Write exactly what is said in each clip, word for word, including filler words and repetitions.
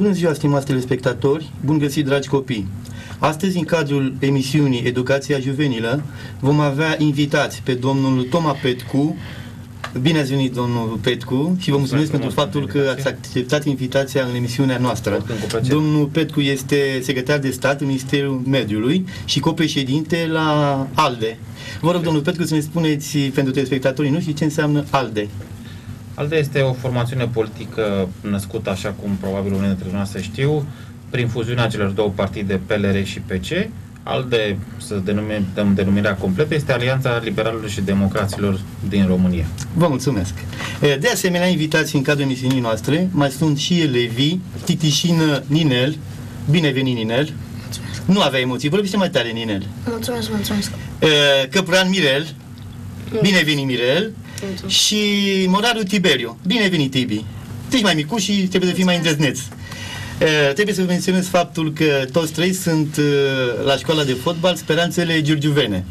Bună ziua, stimați telespectatori, bun găsit, dragi copii! Astăzi, în cadrul emisiunii Educația Juvenilă, vom avea invitați pe domnul Toma Petcu. Bine ați venit, domnul Petcu, și vă mulțumesc pentru faptul că ați acceptat invitația în emisiunea noastră. Domnul Petcu este secretar de stat în Ministerul Mediului și copreședinte la ALDE. Vă rog, domnul Petcu, să ne spuneți pentru telespectatorii noștri ce înseamnă ALDE. ALDE este o formațiune politică născută, așa cum probabil unii dintre noastre știu, prin fuziunea celor două partide P L R și P C. ALDE, să denumim, dăm denumirea completă, este Alianța Liberalilor și Democraților din România. Vă mulțumesc! De asemenea, invitați în cadrul emisiunii noastre mai sunt și elevii Titișină Ninel. Bine venit, Ninel! Mulțumesc. Nu avea emoții, vorbiște mai tare, Ninel. Mulțumesc, mulțumesc! Căpran Mirel. Bine venit, Mirel! Mulțumesc. Și Moraru Tiberiu. Bine venit, Tibi! Tu ești mai micuș și trebuie să fii mai îndrăzneț. Uh, trebuie să menționez faptul că toți trei sunt uh, la școala de fotbal Speranțele Giurgiuvene.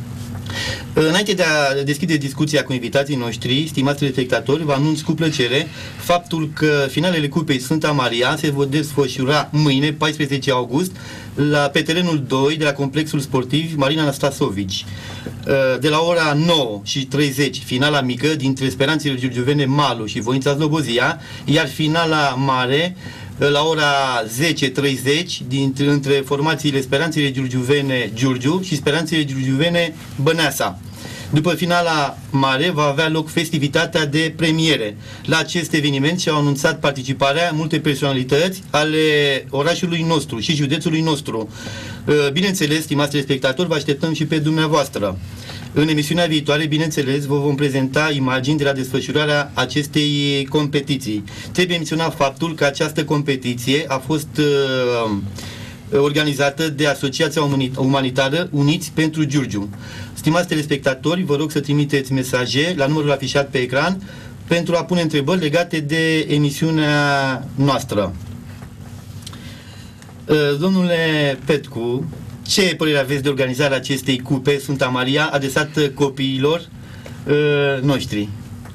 Uh, înainte de a deschide discuția cu invitații noștri, stimați telespectatori, vă anunț cu plăcere faptul că finalele Cupei Sfânta Maria se vor desfășura mâine, paisprezece august, la, pe terenul doi de la complexul sportiv Marina Anastasovici. Uh, de la ora nouă și treizeci, finala mică dintre Speranțele Giurgiuvene Malu și Voința Slobozia, iar finala mare la ora zece și treizeci dintre, între formațiile Speranțele Giurgiuvene Giurgiu și Speranțele Giurgiuvene Băneasa. După finala mare va avea loc festivitatea de premiere. La acest eveniment și-au anunțat participarea multe personalități ale orașului nostru și județului nostru. Bineînțeles, stimați telespectatori, vă așteptăm și pe dumneavoastră. În emisiunea viitoare, bineînțeles, vă vom prezenta imagini de la desfășurarea acestei competiții. Trebuie menționat faptul că această competiție a fost uh, organizată de Asociația Umanitară Uniți pentru Giurgiu. Stimați telespectatori, vă rog să trimiteți mesaje la numărul afișat pe ecran pentru a pune întrebări legate de emisiunea noastră. Uh, domnule Petcu, ce părere aveți de organizarea acestei cupe Sfânta Maria adresată copiilor uh, noștri?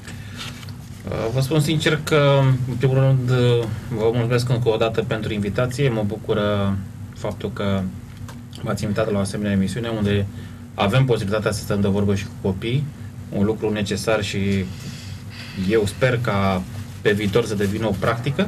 Vă spun sincer că, în primul rând, vă mulțumesc încă o dată pentru invitație. Mă bucură faptul că m-ați invitat la o asemenea emisiune unde avem posibilitatea să stăm de vorbă și cu copii, un lucru necesar și eu sper ca pe viitor să devină o practică.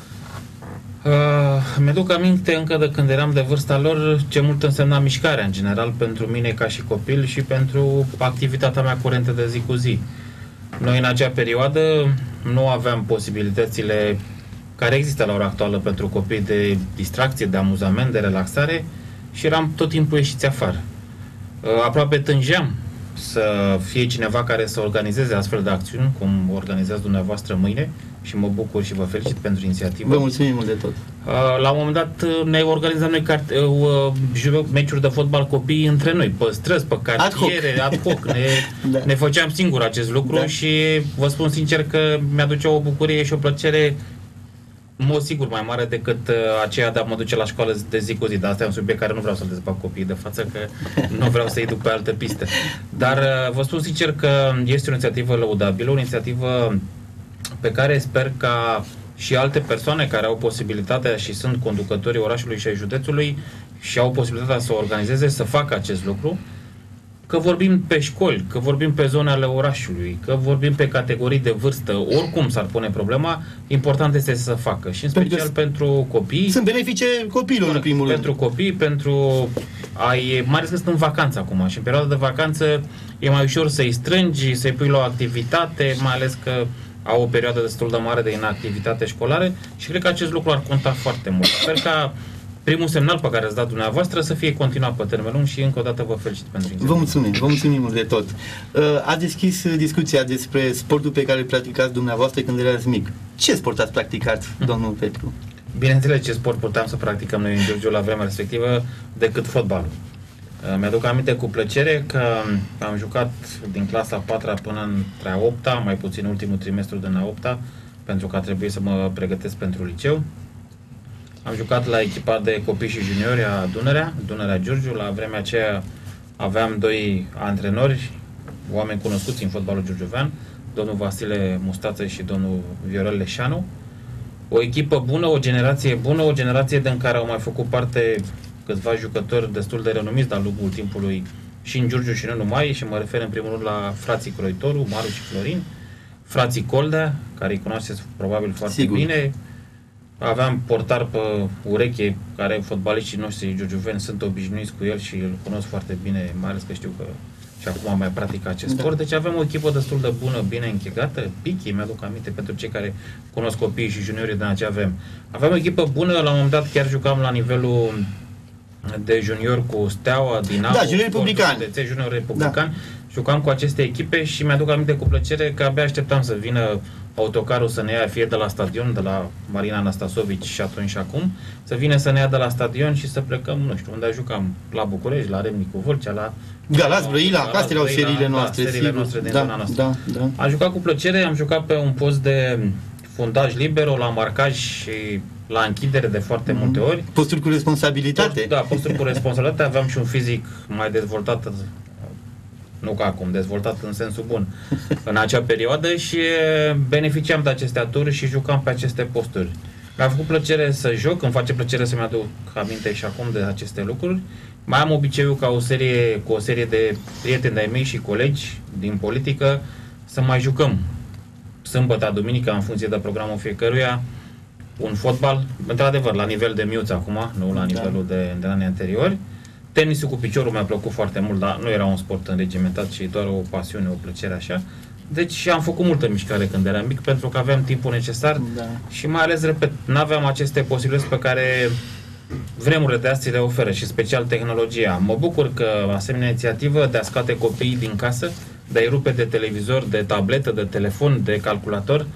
Uh, mi-aduc aminte încă de când eram de vârsta lor ce mult însemna mișcarea în general pentru mine ca și copil și pentru activitatea mea curentă de zi cu zi. Noi în acea perioadă nu aveam posibilitățile care există la ora actuală pentru copii de distracție, de amuzament, de relaxare și eram tot timpul ieșiți afară. Uh, aproape tângeam să fie cineva care să organizeze astfel de acțiuni, cum organizați dumneavoastră mâine, și mă bucur și vă felicit pentru inițiativă. Vă mulțumim mult de tot. La un moment dat ne organizăm noi cart- uh, meciuri de fotbal copii între noi, pe străzi, pe cartiere, ad hoc. Ad hoc. Ne, da. ne făceam singur acest lucru, da. Și vă spun sincer că mi-aduce o bucurie și o plăcere în mod sigur mai mare decât uh, aceea de a mă duce la școală de zi cu zi. Dar asta e un subiect care nu vreau să-l dezbat copiii de față, că nu vreau să-i duc pe altă pistă. Dar uh, vă spun sincer că este o inițiativă lăudabilă, o inițiativă pe care sper ca și alte persoane care au posibilitatea și sunt conducătorii orașului și ai județului și au posibilitatea să o organizeze, să facă acest lucru. Că vorbim pe școli, că vorbim pe zone ale orașului, că vorbim pe categorii de vârstă, oricum s-ar pune problema, important este să se facă. Și în special pentru, pentru copii. Sunt benefice copiilor, în primul rând. Pentru copii, pentru ai, mai ales că sunt în vacanță acum și în perioada de vacanță e mai ușor să-i strângi, să-i pui la o activitate, mai ales că au o perioadă destul de mare de inactivitate școlară și cred că acest lucru ar conta foarte mult. Sper ca primul semnal pe care ați dat dumneavoastră să fie continuat pe termen lung și încă o dată vă felicit pentru inițiativă. Vă mulțumim, vă mulțumim mult de tot. Ați deschis discuția despre sportul pe care îl practicați dumneavoastră când erați mic. Ce sport ați practicat, domnul Petru? Bineînțeles, ce sport puteam să practicăm noi în Giurgiu la vremea respectivă decât fotbalul. Mi-aduc aminte cu plăcere că am jucat din clasa a patra până între a opta, mai puțin ultimul trimestru din a opta, pentru că a trebuit să mă pregătesc pentru liceu. Am jucat la echipa de copii și juniori a Dunărea, Dunărea Giurgiu. La vremea aceea aveam doi antrenori, oameni cunoscuți în fotbalul giurgiuvean, domnul Vasile Mustață și domnul Viorel Leșanu. o echipă bună, o generație bună, o generație din care au mai făcut parte câțiva jucători destul de renumiți de-a lungul timpului și în Giurgiu și nu numai, și mă refer în primul rând la frații Croitoru, Maru și Florin, frații Coldea, care îi cunoașteți probabil foarte Sigur. bine. Aveam portar pe ureche, care fotbaliștii noștri giurgiuveni sunt obișnuiți cu el și îl cunosc foarte bine, mai ales că știu că și acum mai practică acest da. sport. Deci avem o echipă destul de bună, bine închegată. Pichi, mi-aduc aminte pentru cei care cunosc copiii și juniorii de ce avem. Aveam o echipă bună, la un moment dat chiar jucam la nivelul de junior cu Steaua, Dinamo, da, junior republican. De junior republican. Da. Jucam cu aceste echipe și mi-aduc aminte cu plăcere că abia așteptam să vină autocarul să ne ia fie de la stadion, de la Marina Anastasovici și atunci și acum, să vină să ne ia de la stadion și să plecăm, nu știu, unde jucam, la București, la Râmnicu Vâlcea, la Galați, Brăila, astea erau seriile noastre, da, seriile noastre din da, zona noastră. Da, da. Am jucat cu plăcere, am jucat pe un post de fundaj libero, la marcaj și la închidere de foarte mm. multe ori. Posturi cu responsabilitate? Post, da, posturi cu responsabilitate, aveam și un fizic mai dezvoltat, nu ca acum, dezvoltat în sensul bun, în acea perioadă și beneficiam de aceste aturi și jucam pe aceste posturi. Mi-a făcut plăcere să joc, îmi face plăcere să-mi aduc aminte și acum de aceste lucruri. Mai am obiceiul ca o serie, cu o serie de prieteni de-ai mei și colegi din politică să mai jucăm sâmbătă, duminica, în funcție de programul fiecăruia, un fotbal, într-adevăr, la nivel de miuț acum, nu la nivelul da. de, de anii anteriori. Tenisul cu piciorul mi-a plăcut foarte mult, dar nu era un sport înregimentat, ci doar o pasiune, o plăcere așa. Deci am făcut multă mișcare când eram mic, pentru că aveam timpul necesar da. și mai ales, repet, n-aveam aceste posibilități pe care vremurile de astăzi le oferă și special tehnologia. Mă bucur că asemenea inițiativă de a scoate copiii din casă, de a-i rupe de televizor, de tabletă, de telefon, de calculator,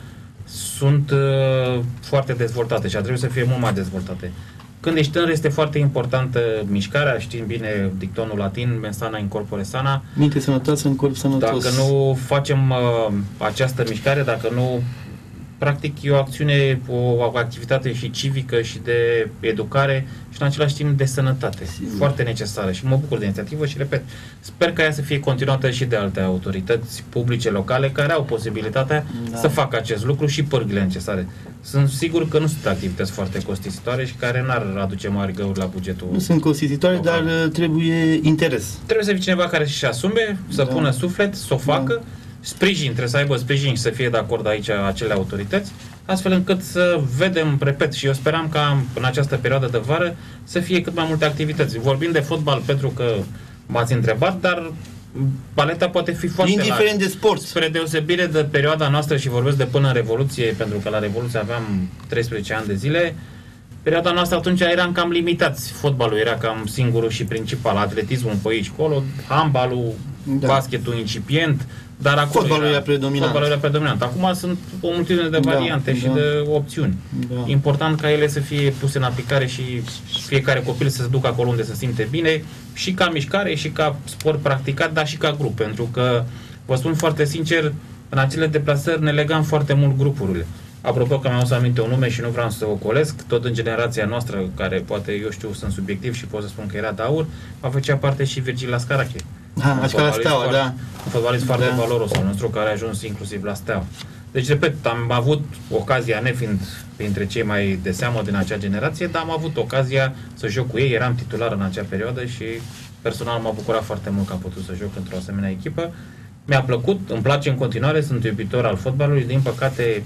sunt uh, foarte dezvoltate și ar trebui să fie mult mai dezvoltate. Când ești tânăr este foarte importantă mișcarea, știm bine dictonul latin, mens sana in corpore sana. Minte sănătoasă în corp sănătos. Dacă nu facem uh, această mișcare, dacă nu, practic e o acțiune, o activitate și civică și de educare și în același timp de sănătate. Sigur. Foarte necesară și mă bucur de inițiativă și repet, sper ca ea să fie continuată și de alte autorități publice locale care au posibilitatea da. să facă acest lucru și pârghile necesare. Sunt sigur că nu sunt activități foarte costisitoare și care n-ar aduce mari găuri la bugetul. Nu sunt costisitoare, local. Dar trebuie interes. Trebuie să fie cineva care să-și asume, să da. pună suflet, să o facă, da. sprijin, trebuie să aibă sprijin și să fie de acord aici acele autorități, astfel încât să vedem, repet, și eu speram ca în această perioadă de vară să fie cât mai multe activități. Vorbim de fotbal pentru că m-ați întrebat, dar paleta poate fi foarte indiferent largă. De sport. Spre deosebire de perioada noastră, și vorbesc de până în Revoluție, pentru că la Revoluție aveam treisprezece ani de zile, perioada noastră atunci eram cam limitați. Fotbalul era cam singurul și principal, atletismul pe aici, colo, handbalul, da. basketul incipient, dar acolo fotbalul era, era predominant. Fotbalul era predominant. Acum sunt o mulțime de variante da, și da. de opțiuni. Da. Important ca ele să fie puse în aplicare și fiecare copil să se ducă acolo unde se simte bine, și ca mișcare, și ca sport practicat, dar și ca grup. Pentru că, vă spun foarte sincer, în acele deplasări ne legam foarte mult grupurile. Apropo că mi-am să aminte un nume și nu vreau să o colesc, tot în generația noastră, care poate, eu știu, sunt subiectiv și pot să spun că era de aur, a făcea parte și Virgil Lascarache. Ha, așa la Steaua, foarte, da. Un fotbalist foarte da. valoros al nostru, care a ajuns inclusiv la Steaua. Deci, repet, am avut ocazia, nefiind printre cei mai de seamă din acea generație, dar am avut ocazia să joc cu ei, eram titular în acea perioadă și personal m-a bucurat foarte mult că am putut să joc într-o asemenea echipă. Mi-a plăcut, îmi place în continuare, sunt iubitor al fotbalului, din păcate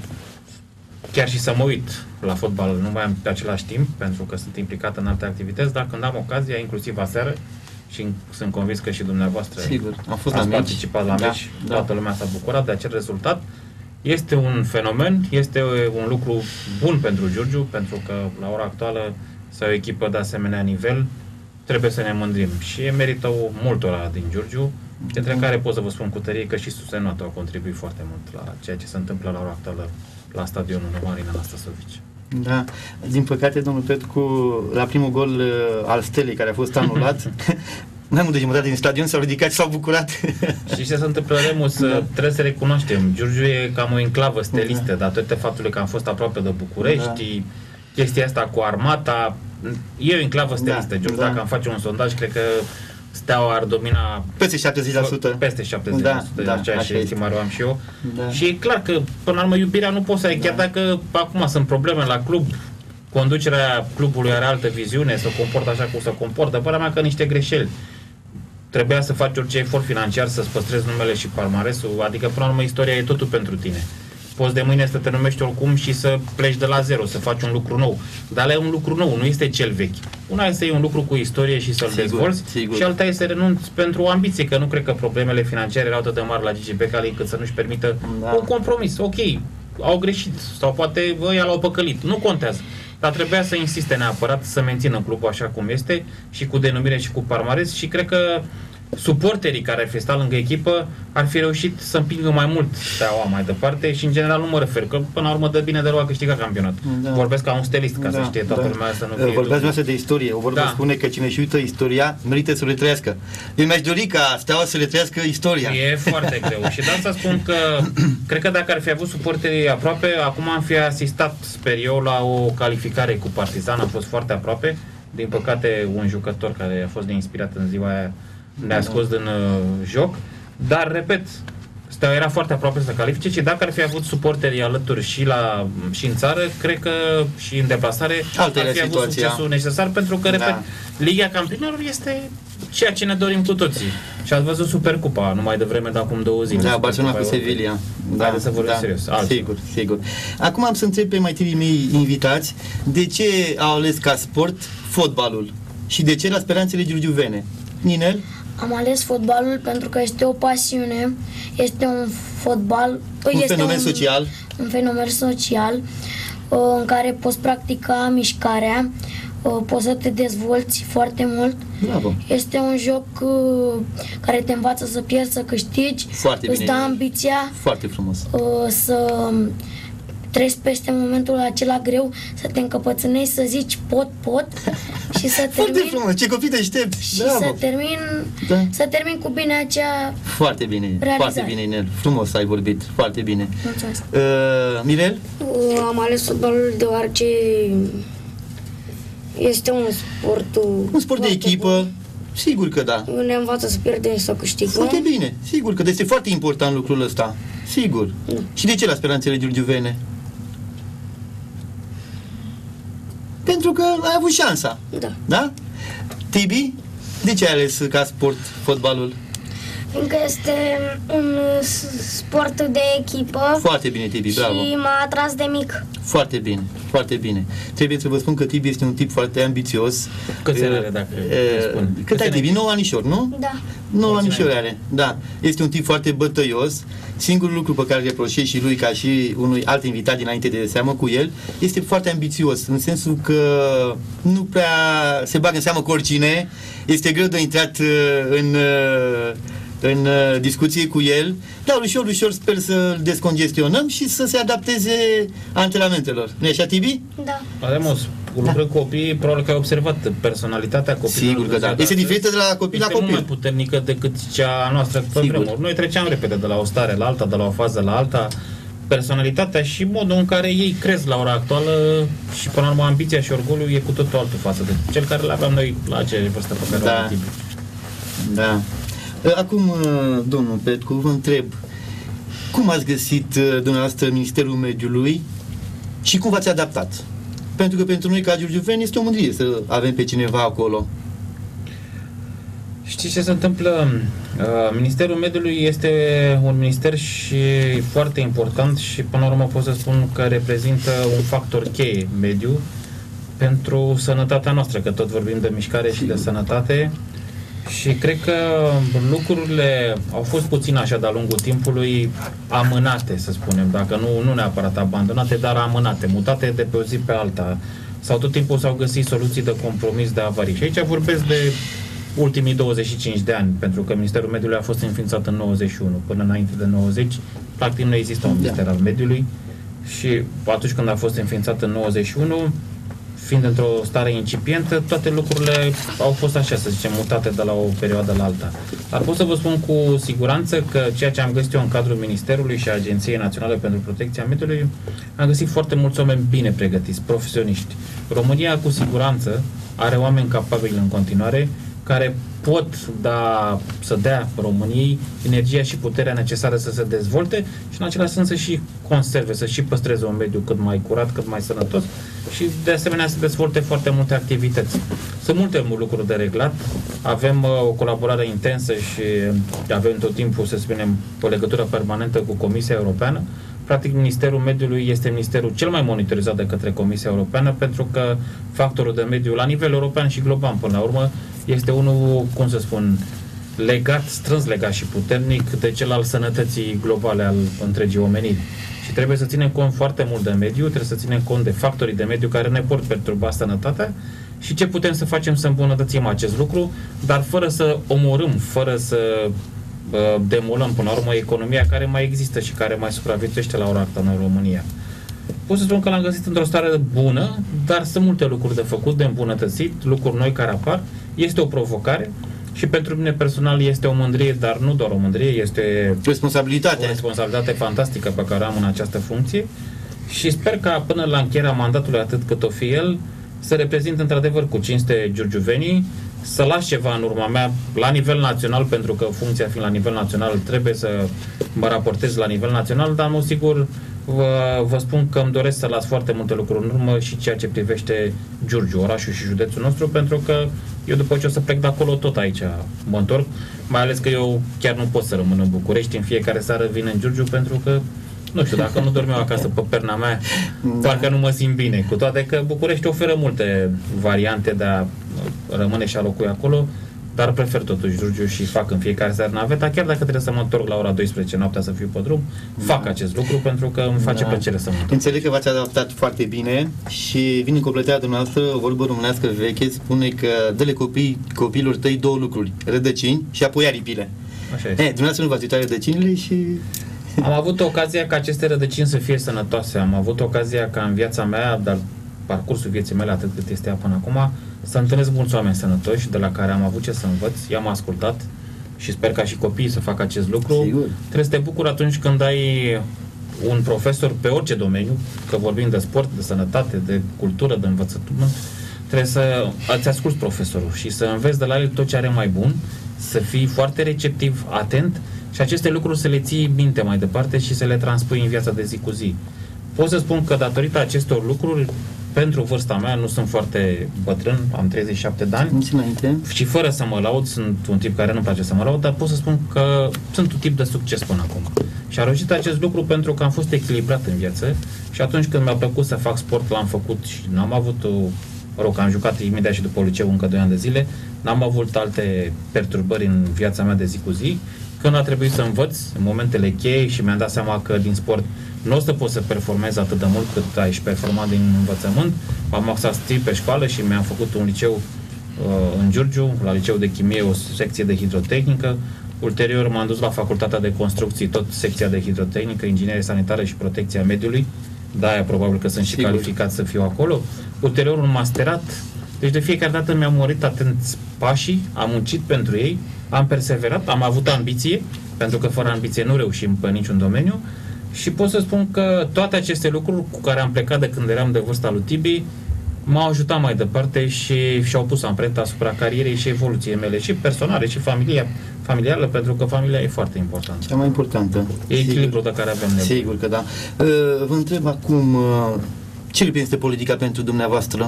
chiar și să mă uit la fotbal nu mai am pe același timp, pentru că sunt implicat în alte activități, dar când am ocazia, inclusiv aseară, și sunt convins că și dumneavoastră Sigur, am fost ați la participat la da, meci, da. toată lumea s-a bucurat de acel rezultat. Este un fenomen, este un lucru bun pentru Giurgiu, pentru că la ora actuală să o echipă de asemenea nivel, trebuie să ne mândrim. Și e merită multora din Giurgiu, dintre care pot să vă spun cu tărie că și susțenatul a contribuit foarte mult la ceea ce se întâmplă la ora actuală la stadionul Marina Anastasovici. Da, din păcate, domnul Petcu, la primul gol uh, al Stelei, care a fost anulat, mai mult de jumătate din stadion s-au ridicat și s-au bucurat. Și ce se întâmplă, Remus, da. trebuie să recunoaștem, Giurgiu e cam o enclavă stelistă, da. datorită faptului că am fost aproape de București, da. chestia asta cu armata, e o enclavă stelistă. Da. Giurgiu, da. dacă am face un sondaj, cred că Steaua ar domina peste șaptezeci la sută. Peste șaptezeci la sută, da, da, ceea ce estimare am și eu. Da. Și e clar că, până la urmă, iubirea nu poți să ai, da. Chiar dacă acum sunt probleme la club, conducerea clubului are altă viziune, se comportă așa cum se comportă, părerea mea că niște greșeli. Trebuia să faci orice efort financiar să-ți păstrezi numele și palmaresul, adică, până la urmă, istoria e totul pentru tine. Poți de mâine să te numești oricum și să pleci de la zero, să faci un lucru nou. Dar e un lucru nou, nu este cel vechi. Una este să iei un lucru cu istorie și să-l dezvolți, și alta este să renunți pentru o ambiție, că nu cred că problemele financiare erau atât de mari la Gigi Becali încât să nu-și permită da. un compromis. Ok, au greșit sau poate ăia l-au păcălit, nu contează. Dar trebuia să insiste neapărat să mențină clubul așa cum este și cu denumire și cu palmares și cred că suporterii care ar fi stat lângă echipă ar fi reușit să împingă mai mult Steaua mai departe și în general nu mă refer, că până la urmă de bine de rău a câștigat campionatul. Da. Vorbesc ca un stelist, ca da, să știe toată da. lumea să nu fie... Vorbeați noastră de istorie, o vorbă da. spune că cine și uită istoria merită să le trăiască. Eu mi-aș dori ca Steaua să le trăiască istoria. E foarte greu și de asta spun că cred că dacă ar fi avut suporterii aproape, acum am fi asistat, sper eu, la o calificare cu Partizan, a fost foarte aproape. Din păcate, un jucător care a fost neinspirat în ziua aia ne-a scos din uh, joc, dar, repet, Steaua era foarte aproape să califice și dacă ar fi avut suporterii alături și, la, și în țară, cred că și în deplasare Altă ar fi avut situația. succesul necesar, pentru că, repet, da. Liga Campionilor este ceea ce ne dorim cu toții. Și ați văzut Supercupa numai de vreme de acum două zile. Da, Barcelona cu Sevilla. Da, Haideți să vorbim da, serios. Altfel. Sigur, sigur. Acum am să întreb pe mai tinerii mei invitați de ce au ales ca sport fotbalul și de ce la speranțele giurgiuvene. Ninel? Am ales fotbalul pentru că este o pasiune, este un fotbal, un este fenomen un, social, un fenomen social în care poți practica mișcarea, poți să te dezvolți foarte mult. Bravo. Este un joc care te învață să pierzi, să câștigi, foarte îți bine. dă ambiția, foarte frumos, să treci peste momentul acela greu, să te încăpățânezi, să zici pot, pot și să termin. Foarte frumos, ce copii deștept. Și Bravo. să termin, da. să termin cu bine acea Foarte bine, realizare. foarte bine, Inel. Frumos ai vorbit, foarte bine. Mulțumesc. Uh, Mirel? Uh, am ales fotbalul deoarece este un sport Un sport de echipă, bun. Sigur că da. Ne învață să pierdem și să câștigăm. Foarte bine, sigur că este foarte important lucrul ăsta. Sigur. Da. Și de ce la speranțele giurgiuvene? Pentru că ai avut șansa. Da. Da? Tibi? De ce ai ales ca sport fotbalul? Fiindcă este un sport de echipă. Foarte bine, Tibi, bravo. Și m-a atras de mic. Foarte bine, foarte bine. Trebuie să vă spun că Tibi este un tip foarte ambițios. Câți ani are, dacă e, spun? Cât ai, Tibi? nouă anișori, nu? Da. nouă anișori are, da. Este un tip foarte bătăios. Singurul lucru pe care îl reproșez și lui, ca și unui alt invitat dinainte de seamă cu el, este foarte ambițios, în sensul că nu prea se bagă în seamă cu oricine. Este greu de intrat în... în uh, discuție cu el, dar ușor, ușor sper să-l descongestionăm și să se adapteze antrenamentelor. Nu-i așa, Tibi? Da. Ademos, lucrând cu copiii, probabil că ai observat personalitatea copilului. Sigur că da. Este diferită de la copil la copil. Este mult mai puternică decât cea noastră pe vremuri. Noi treceam repede de la o stare la alta, de la o fază la alta. Personalitatea și modul în care ei cresc la ora actuală și până la urmă ambiția și orgoliul e cu totul altul față de cel care l-aveam noi la acea vârstă pe care da. o avem. Da. Acum, domnul Petcu, vă întreb, cum ați găsit dumneavoastră Ministerul Mediului și cum v-ați adaptat? Pentru că pentru noi, ca giurgiuveni, este o mândrie să avem pe cineva acolo. Știți ce se întâmplă? Ministerul Mediului este un minister și foarte important și până la urmă pot să spun că reprezintă un factor cheie mediu pentru sănătatea noastră, că tot vorbim de mișcare și de sănătate. Și cred că lucrurile au fost puțin așa de-a lungul timpului amânate, să spunem, dacă nu, nu neapărat abandonate, dar amânate, mutate de pe o zi pe alta. Sau tot timpul s-au găsit soluții de compromis, de avarii. Și aici vorbesc de ultimii douăzeci și cinci de ani, pentru că Ministerul Mediului a fost înființat în nouăzeci și unu. Până înainte de nouăzeci, practic nu există un minister al mediului și atunci când a fost înființat în nouăzeci și unu, fiind într-o stare incipientă, toate lucrurile au fost așa, să zicem, mutate de la o perioadă la alta. Dar pot să vă spun cu siguranță că ceea ce am găsit eu în cadrul Ministerului și a Agenției Naționale pentru Protecția Mediului, am găsit foarte mulți oameni bine pregătiți, profesioniști. România, cu siguranță, are oameni capabili în continuare, care pot da, să dea României energia și puterea necesară să se dezvolte și în același timp să și conserve, să și păstreze un mediu cât mai curat, cât mai sănătos și de asemenea să dezvolte foarte multe activități. Sunt multe lucruri de reglat, avem uh, o colaborare intensă și avem tot timpul, să spunem, o legătură permanentă cu Comisia Europeană. Practic, Ministerul Mediului este ministerul cel mai monitorizat de către Comisia Europeană pentru că factorul de mediu la nivel european și global, până la urmă, este unul, cum să spun, legat, strâns legat și puternic de cel al sănătății globale al întregii omeniri. Și trebuie să ținem cont foarte mult de mediu, trebuie să ținem cont de factorii de mediu care ne pot perturba sănătatea și ce putem să facem să îmbunătățim acest lucru, dar fără să omorâm, fără să uh, demolăm până la urmă economia care mai există și care mai supraviețuiește la ora actuală în România. Pot să spun că l-am găsit într-o stare bună, dar sunt multe lucruri de făcut, de îmbunătățit, lucruri noi care apar. Este o provocare și pentru mine personal este o mândrie, dar nu doar o mândrie, este responsabilitate. o responsabilitate fantastică pe care am în această funcție și sper ca până la încheierea mandatului, atât cât o fi el, să reprezint într-adevăr cu cinste giurgiuvenii, să las ceva în urma mea la nivel național, pentru că funcția fiind la nivel național trebuie să mă raportez la nivel național, dar, mă sigur, vă, vă spun că îmi doresc să las foarte multe lucruri în urmă și ceea ce privește Giurgiu, orașul și județul nostru, pentru că eu după ce o să plec de acolo tot aici mă întorc, mai ales că eu chiar nu pot să rămân în București, în fiecare seară vin în Giurgiu pentru că nu știu, dacă nu dorm eu acasă pe perna mea, da, parcă nu mă simt bine. Cu toate că București oferă multe variante de a rămâne și a locui acolo, dar prefer totuși Giurgiu și fac în fiecare seară naveta, chiar dacă trebuie să mă întorc la ora douăsprezece noaptea să fiu pe drum, fac da. acest lucru pentru că îmi face da. plăcere să mă întorc. Înțeleg că v-ați adaptat foarte bine și vine în completarea dumneavoastră o vorbă românească veche, spune că dă-le copii, copiilor tăi două lucruri, rădăcini și apoi aripile. Așa este. E, dumneavoastră nu v-ați uitat rădăcinile și... Am avut ocazia ca aceste rădăcini să fie sănătoase, am avut ocazia ca în viața mea, dar parcursul vieții mele, atât cât este ea până acum, să întâlnesc mulți oameni sănătoși de la care am avut ce să învăț, i-am ascultat și sper ca și copiii să facă acest lucru. Sigur. Trebuie să te bucuri atunci când ai un profesor pe orice domeniu, că vorbim de sport, de sănătate, de cultură, de învățământ, trebuie să îți asculți profesorul și să înveți de la el tot ce are mai bun, să fii foarte receptiv, atent și aceste lucruri să le ții minte mai departe și să le transpui în viața de zi cu zi. Pot să spun că datorită acestor lucruri, pentru vârsta mea, nu sunt foarte bătrân, am treizeci și șapte de ani. Nici înainte. Și fără să mă laud, sunt un tip care nu-mi place să mă laud, dar pot să spun că sunt un tip de succes până acum. Și am reușit acest lucru pentru că am fost echilibrat în viață și atunci când mi-a plăcut să fac sport, l-am făcut și n-am avut o... Mă rog, am jucat imediat și după liceu încă doi ani de zile, n-am avut alte perturbări în viața mea de zi cu zi. Când a trebuit să învăț, în momentele cheie și mi-am dat seama că din sport nu o să pot să performez atât de mult cât ai și performat din învățământ, am axat strict pe școală și mi-am făcut un liceu uh, în Giurgiu, la liceu de chimie, o secție de hidrotehnică. Ulterior m-am dus la facultatea de construcții, tot secția de hidrotehnică, inginerie sanitară și protecția mediului. De-aia probabil că sunt și Sigur. calificat să fiu acolo. Ulterior un masterat. Deci de fiecare dată mi-am urmărit atent pașii, am muncit pentru ei, am perseverat, am avut ambiție, pentru că fără ambiție nu reușim pe niciun domeniu și pot să spun că toate aceste lucruri cu care am plecat de când eram de vârsta lui Tibi m-au ajutat mai departe și și-au pus amprenta asupra carierei și evoluției mele, și personale, și familia, familială, pentru că familia e foarte importantă. Cea mai importantă. E echilibrul de care avem nevoie. Sigur că da. Vă întreb acum, ce reprezintă politica pentru dumneavoastră?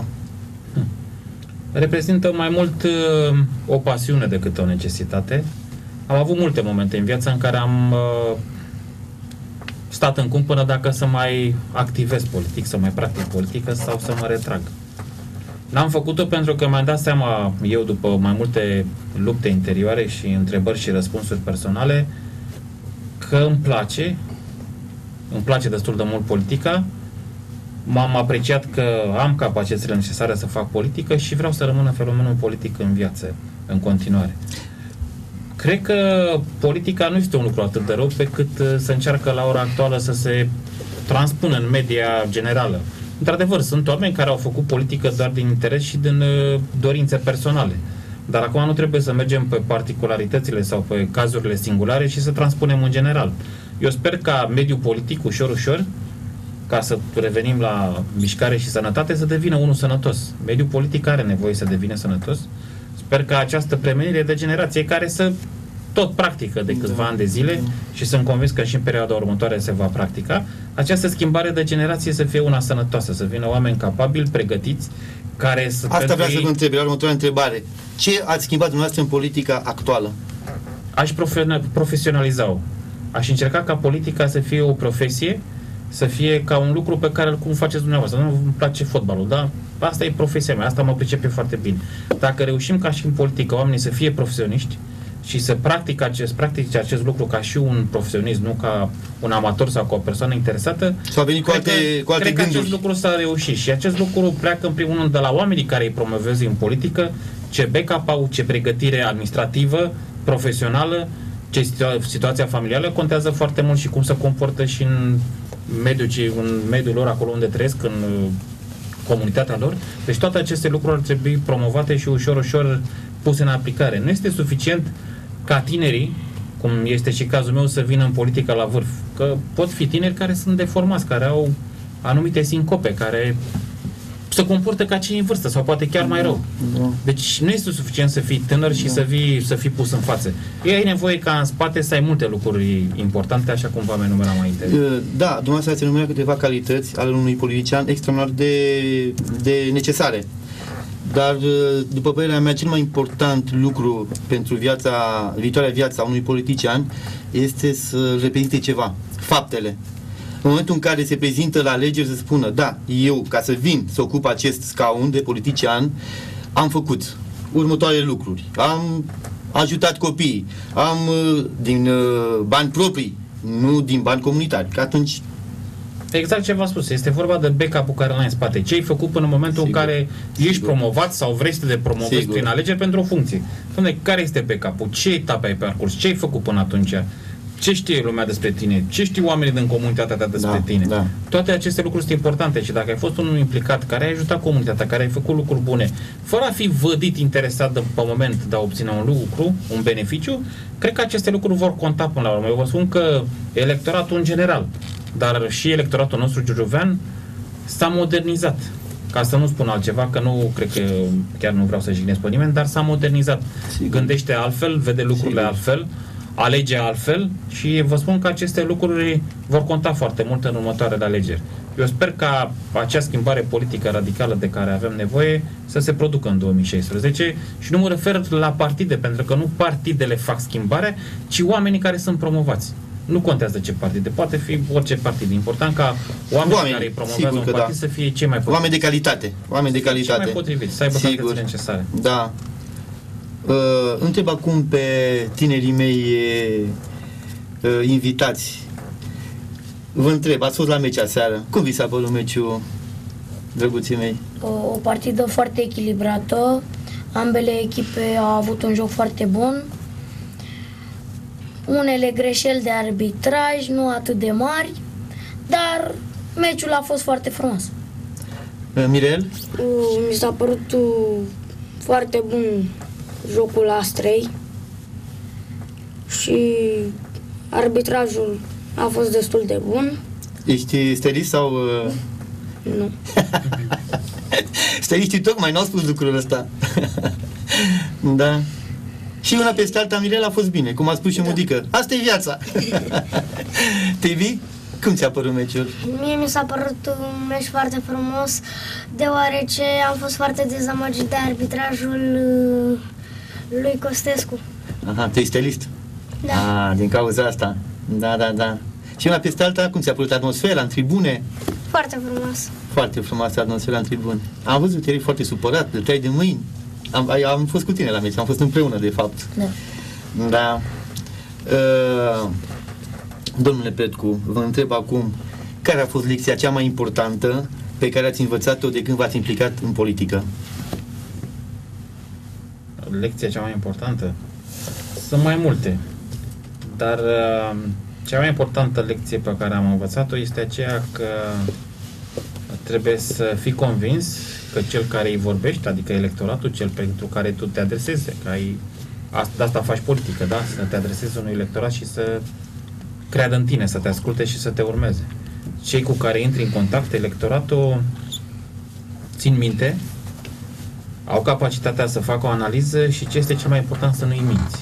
Reprezintă mai mult uh, o pasiune decât o necesitate. Am avut multe momente în viață în care am uh, stat în cumpănă dacă să mai activez politic, să mai practic politică sau să mă retrag. N-am făcut-o pentru că mi-am dat seama eu, după mai multe lupte interioare și întrebări și răspunsuri personale, că îmi place, îmi place destul de mult politica. M-am apreciat că am capacitățile necesare să fac politică și vreau să rămână fenomenul politic în viață, în continuare. Cred că politica nu este un lucru atât de rău pe cât să încearcă la ora actuală să se transpună în media generală. Într-adevăr, sunt oameni care au făcut politică doar din interes și din dorințe personale. Dar acum nu trebuie să mergem pe particularitățile sau pe cazurile singulare și să transpunem în general. Eu sper ca mediul politic, ușor, ușor, ca să revenim la mișcare și sănătate, să devină unul sănătos. Mediul politic are nevoie să devină sănătos. Sper că această premenire de generație care să tot practică de câțiva da. ani de zile și sunt convins că și în perioada următoare se va practica, această schimbare de generație să fie una sănătoasă, să vină oameni capabili, pregătiți, care să... Asta vreau ei... să vă întreb, la următoarea întrebare. Ce ați schimbat dumneavoastră în politica actuală? Aș profesionaliza-o. Aș încerca ca politica să fie o profesie, să fie ca un lucru pe care cum faceți dumneavoastră. Nu îmi place fotbalul, dar asta e profesia mea, asta mă pricepe foarte bine. Dacă reușim ca și în politică oamenii să fie profesioniști și să practice acest, practice acest lucru ca și un profesionist, nu ca un amator sau ca o persoană interesată, s-a venit cu alte, că, cu alte cred gânduri. că acest lucru s-a reușit și acest lucru pleacă în primul rând de la oamenii care îi promovează în politică, ce backup au, ce pregătire administrativă, profesională, ce situa- situația familială contează foarte mult și cum se comportă și în mediul, în mediul lor, acolo unde trăiesc, în comunitatea lor. Deci toate aceste lucruri ar trebui promovate și ușor, ușor puse în aplicare. Nu este suficient ca tinerii, cum este și cazul meu, să vină în politică la vârf. Că pot fi tineri care sunt deformați, care au anumite sincope, care se comportă ca cei în vârstă sau poate chiar mai rău. Deci nu este suficient să fii tânăr și să fii, să fii pus în față. E nevoie ca în spate să ai multe lucruri importante, așa cum v-am enumerat mai întâi. Da, dumneavoastră ați enumerat câteva calități ale unui politician extraordinar de, de necesare. Dar, după părerea mea, cel mai important lucru pentru viața, viitoarea viața unui politician este să reprezinte ceva, faptele. În momentul în care se prezintă la alegeri să spună, da, eu, ca să vin să ocup acest scaun de politician, am făcut următoarele lucruri. Am ajutat copiii, am din bani proprii, nu din bani comunitari, că atunci... Exact ce v-am spus, este vorba de backup-ul care l-ai în spate. Ce ai făcut până în momentul Sigur. în care ești Sigur. promovat sau vrei să te promovezi Sigur. prin alegeri pentru o funcție. Dom'le, care este backup-ul? Ce etape ai parcurs? Ce ai făcut până atunci? Ce știe lumea despre tine? Ce știu oamenii din comunitatea ta despre da, tine? Da. Toate aceste lucruri sunt importante și dacă ai fost unul implicat, care ai ajutat comunitatea, care ai făcut lucruri bune, fără a fi vădit, interesat de, pe moment de a obține un lucru, un beneficiu, cred că aceste lucruri vor conta până la urmă. Eu vă spun că electoratul în general, dar și electoratul nostru giurgiuvean s-a modernizat. Ca să nu spun altceva, că nu cred că chiar nu vreau să jignesc pe nimeni, dar s-a modernizat. Sigur. Gândește altfel, vede lucrurile Sigur. altfel, alege altfel și vă spun că aceste lucruri vor conta foarte mult în următoarele alegeri. Eu sper ca acea schimbare politică radicală de care avem nevoie să se producă în două mii șaisprezece și nu mă refer la partide, pentru că nu partidele fac schimbare, ci oamenii care sunt promovați. Nu contează ce partide, poate fi orice partid. Important ca oamenii oameni, care îi promovează un partid da. să fie cei mai potriviți. Oameni de calitate. Oameni de calitate. Cei mai potriviți, să aibă calitățile necesare. Da. Uh, întreb acum pe tinerii mei uh, invitați. Vă întreb, ați fost la meci aseară. Cum vi s-a părut meciul, drăguții mei? O, o partidă foarte echilibrată. Ambele echipe au avut un joc foarte bun. Unele greșeli de arbitraj, nu atât de mari, dar meciul a fost foarte frumos. Mirel? Uh, mi s-a părut uh, foarte bun jocul Astrei și arbitrajul a fost destul de bun. Ești stelist sau... Uh... Nu. Steliștii tocmai n-au spus lucrul ăsta. Da. Și una peste alta, Mirel, a fost bine, cum a spus și da. Mudică. Asta e viața. Tibi, cum ți-a părut meciul? Mie mi s-a părut un meci foarte frumos, deoarece am fost foarte dezamăgit de arbitrajul lui Costescu. Aha, tu ești stelist? Da. Ah, din cauza asta. Da, da, da. Și una peste alta, cum ți-a părut atmosfera în tribune? Foarte frumos. Foarte frumoasă atmosfera în tribune. Am văzut, erai foarte supărat, de tăi de mâini. Am, am fost cu tine la meci, am fost împreună, de fapt. Da. Da. Uh, domnule Petcu, vă întreb acum, care a fost lecția cea mai importantă pe care ați învățat-o de când v-ați implicat în politică? Lecția cea mai importantă? Sunt mai multe. Dar uh, cea mai importantă lecție pe care am învățat-o este aceea că trebuie să fii convins că cel care îi vorbește, adică electoratul, cel pentru care tu te adresezi, că ai, de asta faci politică, da? Să te adresezi unui electorat și să creadă în tine, să te asculte și să te urmeze. Cei cu care intri în contact, electoratul, țin minte au capacitatea să facă o analiză și ce este cel mai important, să nu-i minți.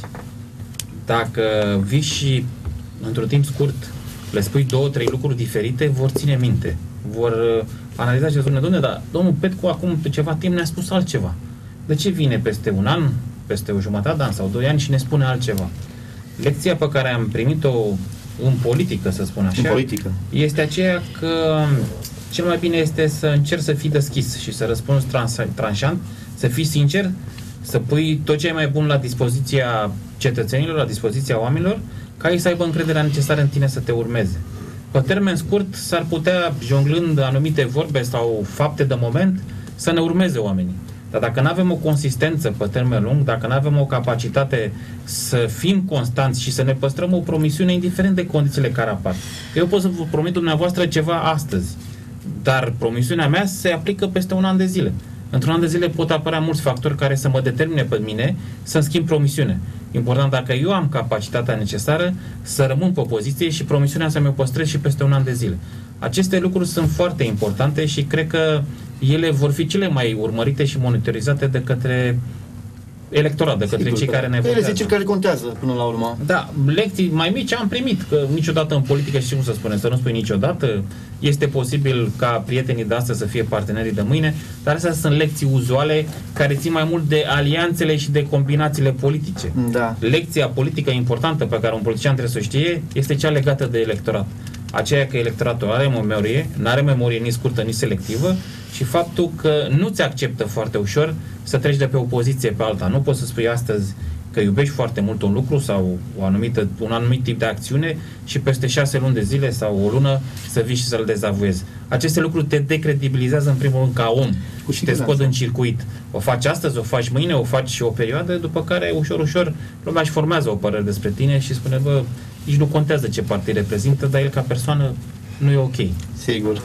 Dacă vii și într-un timp scurt le spui două, trei lucruri diferite, vor ține minte. Vor analiza și spune, dom'le, dar domnul Petcu acum pe ceva timp ne-a spus altceva. De ce vine peste un an, peste o jumătate de an sau doi ani și ne spune altceva? Lecția pe care am primit-o în politică, să spun așa, în politică, este aceea că cel mai bine este să încerci să fii deschis și să răspunzi trans tranșant, să fii sincer, să pui tot ce e mai bun la dispoziția cetățenilor, la dispoziția oamenilor, ca ei să aibă încrederea necesară în tine să te urmeze. Pe termen scurt, s-ar putea, jonglând anumite vorbe sau fapte de moment, să ne urmeze oamenii. Dar dacă nu avem o consistență pe termen lung, dacă nu avem o capacitate să fim constanți și să ne păstrăm o promisiune, indiferent de condițiile care apar. Eu pot să vă promit dumneavoastră ceva astăzi, dar promisiunea mea se aplică peste un an de zile. Într-un an de zile pot apărea mulți factori care să mă determine pe mine să-mi schimb promisiune. Important dacă eu am capacitatea necesară să rămân pe poziție și promisiunea să mi-o păstrez și peste un an de zile. Aceste lucruri sunt foarte importante și cred că ele vor fi cele mai urmărite și monitorizate de către electorat, de către sigur, cei care ne votează. votează. Ele cei care contează până la urmă. Da, lecții mai mici am primit, că niciodată în politică, și cum să spunem, să nu spui niciodată, este posibil ca prietenii de astăzi să fie partenerii de mâine, dar astea sunt lecții uzuale care țin mai mult de alianțele și de combinațiile politice. Da. Lecția politică importantă pe care un politician trebuie să o știe este cea legată de electorat. Aceea că electoratul are memorie, nu are memorie nici scurtă, nici selectivă, și faptul că nu ți acceptă foarte ușor să treci de pe o poziție pe alta. Nu poți să spui astăzi că iubești foarte mult un lucru sau o anumită, un anumit tip de acțiune și peste șase luni de zile sau o lună să vii și să-l dezavuezi. Aceste lucruri te decredibilizează în primul rând ca om Cu și te scot în circuit. O faci astăzi, o faci mâine, o faci și o perioadă, după care ușor, ușor lumea își formează o părere despre tine și spune, bă, nici nu contează ce partid reprezintă, dar el ca persoană nu e ok. Sigur.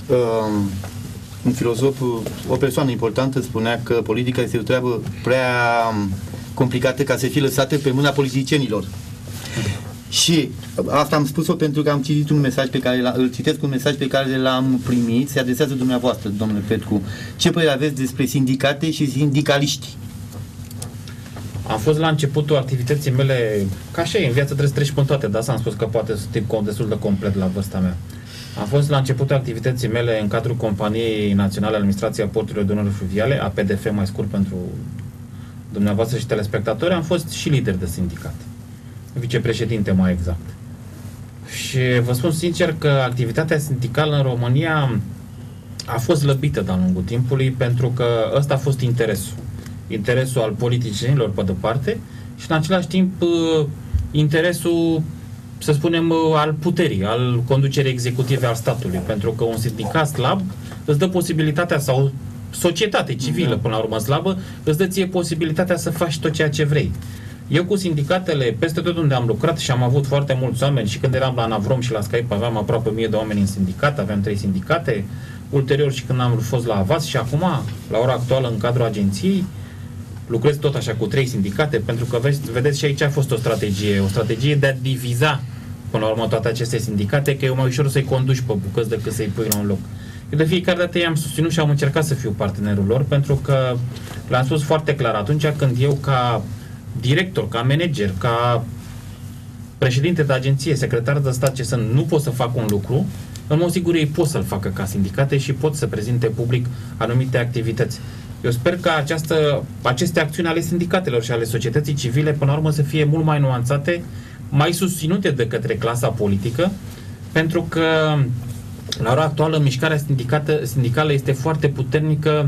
Um, un filozof, o persoană importantă, spunea că politica este o treabă prea complicată ca să fie lăsată pe mâna politicienilor. Și asta am spus-o pentru că am citit un mesaj pe care îl citesc, un mesaj pe care l-am primit, se adresează dumneavoastră, domnule Petcu. Ce părere aveți despre sindicate și sindicaliști? Am fost la începutul activității mele, ca așa e, în viață trebuie să treci până toate, dar s-am spus că poate să tip destul de complet la vârsta mea. Am fost la începutul activității mele în cadrul Companiei Naționale Administrației Porturilor de Dunăre Fluviale, A P D F mai scurt pentru dumneavoastră și telespectatori, am fost și lider de sindicat, vicepreședinte mai exact. Și vă spun sincer că activitatea sindicală în România a fost slăbită de-a lungul timpului pentru că ăsta a fost interesul. Interesul al politicienilor pe de parte și în același timp interesul, să spunem, al puterii, al conducerii executive al statului, pentru că un sindicat slab îți dă posibilitatea, sau societate civilă până la urmă slabă, îți dă ție posibilitatea să faci tot ceea ce vrei. Eu cu sindicatele, peste tot unde am lucrat și am avut foarte mulți oameni, și când eram la Navrom și la Skype aveam aproape o mie de oameni în sindicat, aveam trei sindicate, ulterior și când am fost la Avas și acum, la ora actuală, în cadrul agenției, lucrez tot așa cu trei sindicate, pentru că vezi, vedeți și aici a fost o strategie, o strategie de a diviza până la urmă toate aceste sindicate, că e mai ușor să-i conduci pe bucăți decât să-i pui la un loc. Eu de fiecare dată i-am susținut și am încercat să fiu partenerul lor, pentru că le-am spus foarte clar, atunci când eu ca director, ca manager, ca președinte de agenție, secretar de stat, ce sunt, nu pot să fac un lucru, în mod sigur ei pot să-l facă ca sindicate și pot să prezinte public anumite activități. Eu sper că această, aceste acțiuni ale sindicatelor și ale societății civile până la urmă să fie mult mai nuanțate, mai susținute de către clasa politică, pentru că la ora actuală mișcarea sindicală este foarte puternică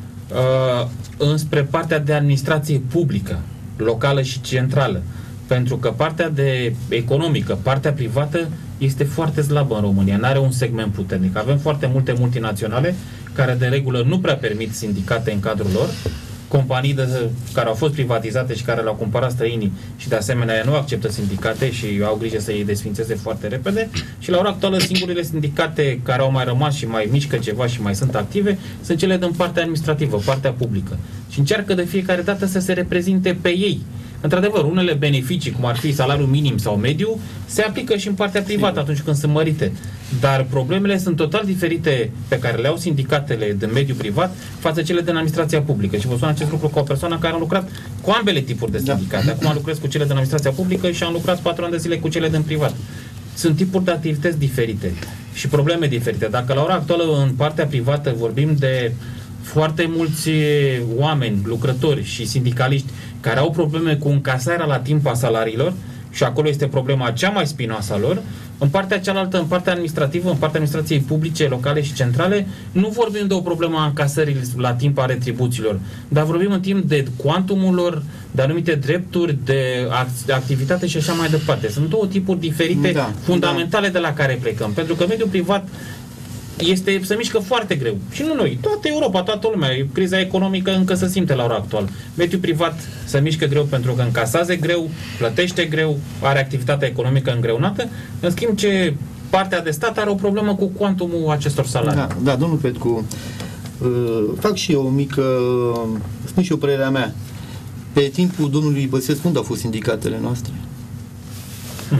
uh, înspre partea de administrație publică, locală și centrală, pentru că partea de economică, partea privată este foarte slabă în România, nu are un segment puternic. Avem foarte multe multinaționale care de regulă nu prea permit sindicate în cadrul lor, companii de, care au fost privatizate și care le-au cumpărat străinii și de asemenea nu acceptă sindicate și au grijă să îi desfințeze foarte repede, și la ora actuală singurile sindicate care au mai rămas și mai mișcă ceva și mai sunt active sunt cele din partea administrativă, partea publică. și încearcă de fiecare dată să se reprezinte pe ei. Într-adevăr, unele beneficii, cum ar fi salariul minim sau mediu, se aplică și în partea privată atunci când sunt mărite. Dar problemele sunt total diferite pe care le au sindicatele din mediul privat față cele din administrația publică. Și vă spun acest lucru ca o persoană care a lucrat cu ambele tipuri de sindicate. Da. Acum lucrez cu cele din administrația publică și am lucrat patru ani de zile cu cele din privat. Sunt tipuri de activități diferite și probleme diferite. Dacă la ora actuală în partea privată vorbim de foarte mulți oameni, lucrători și sindicaliști care au probleme cu încasarea la timp a salariilor și acolo este problema cea mai spinoasă a lor, în partea cealaltă, în partea administrativă, în partea administrației publice, locale și centrale, nu vorbim de o problemă a încasării la timp a retribuțiilor, dar vorbim în timp de cuantumul lor, de anumite drepturi, de activitate și așa mai departe. Sunt două tipuri diferite, da, fundamentale da. de la care plecăm. Pentru că mediul privat este, se mișcă foarte greu. Și nu noi, toată Europa, toată lumea. Criza economică încă se simte la ora actuală. Mediul privat se mișcă greu pentru că încasează greu, plătește greu, are activitatea economică îngreunată. În schimb, ce partea de stat are o problemă cu cuantumul acestor salarii. Da, da, domnul Petcu, uh, fac și eu o mică, spun și eu părerea mea. Pe timpul domnului Băsescu, unde au fost sindicatele noastre? Hmm.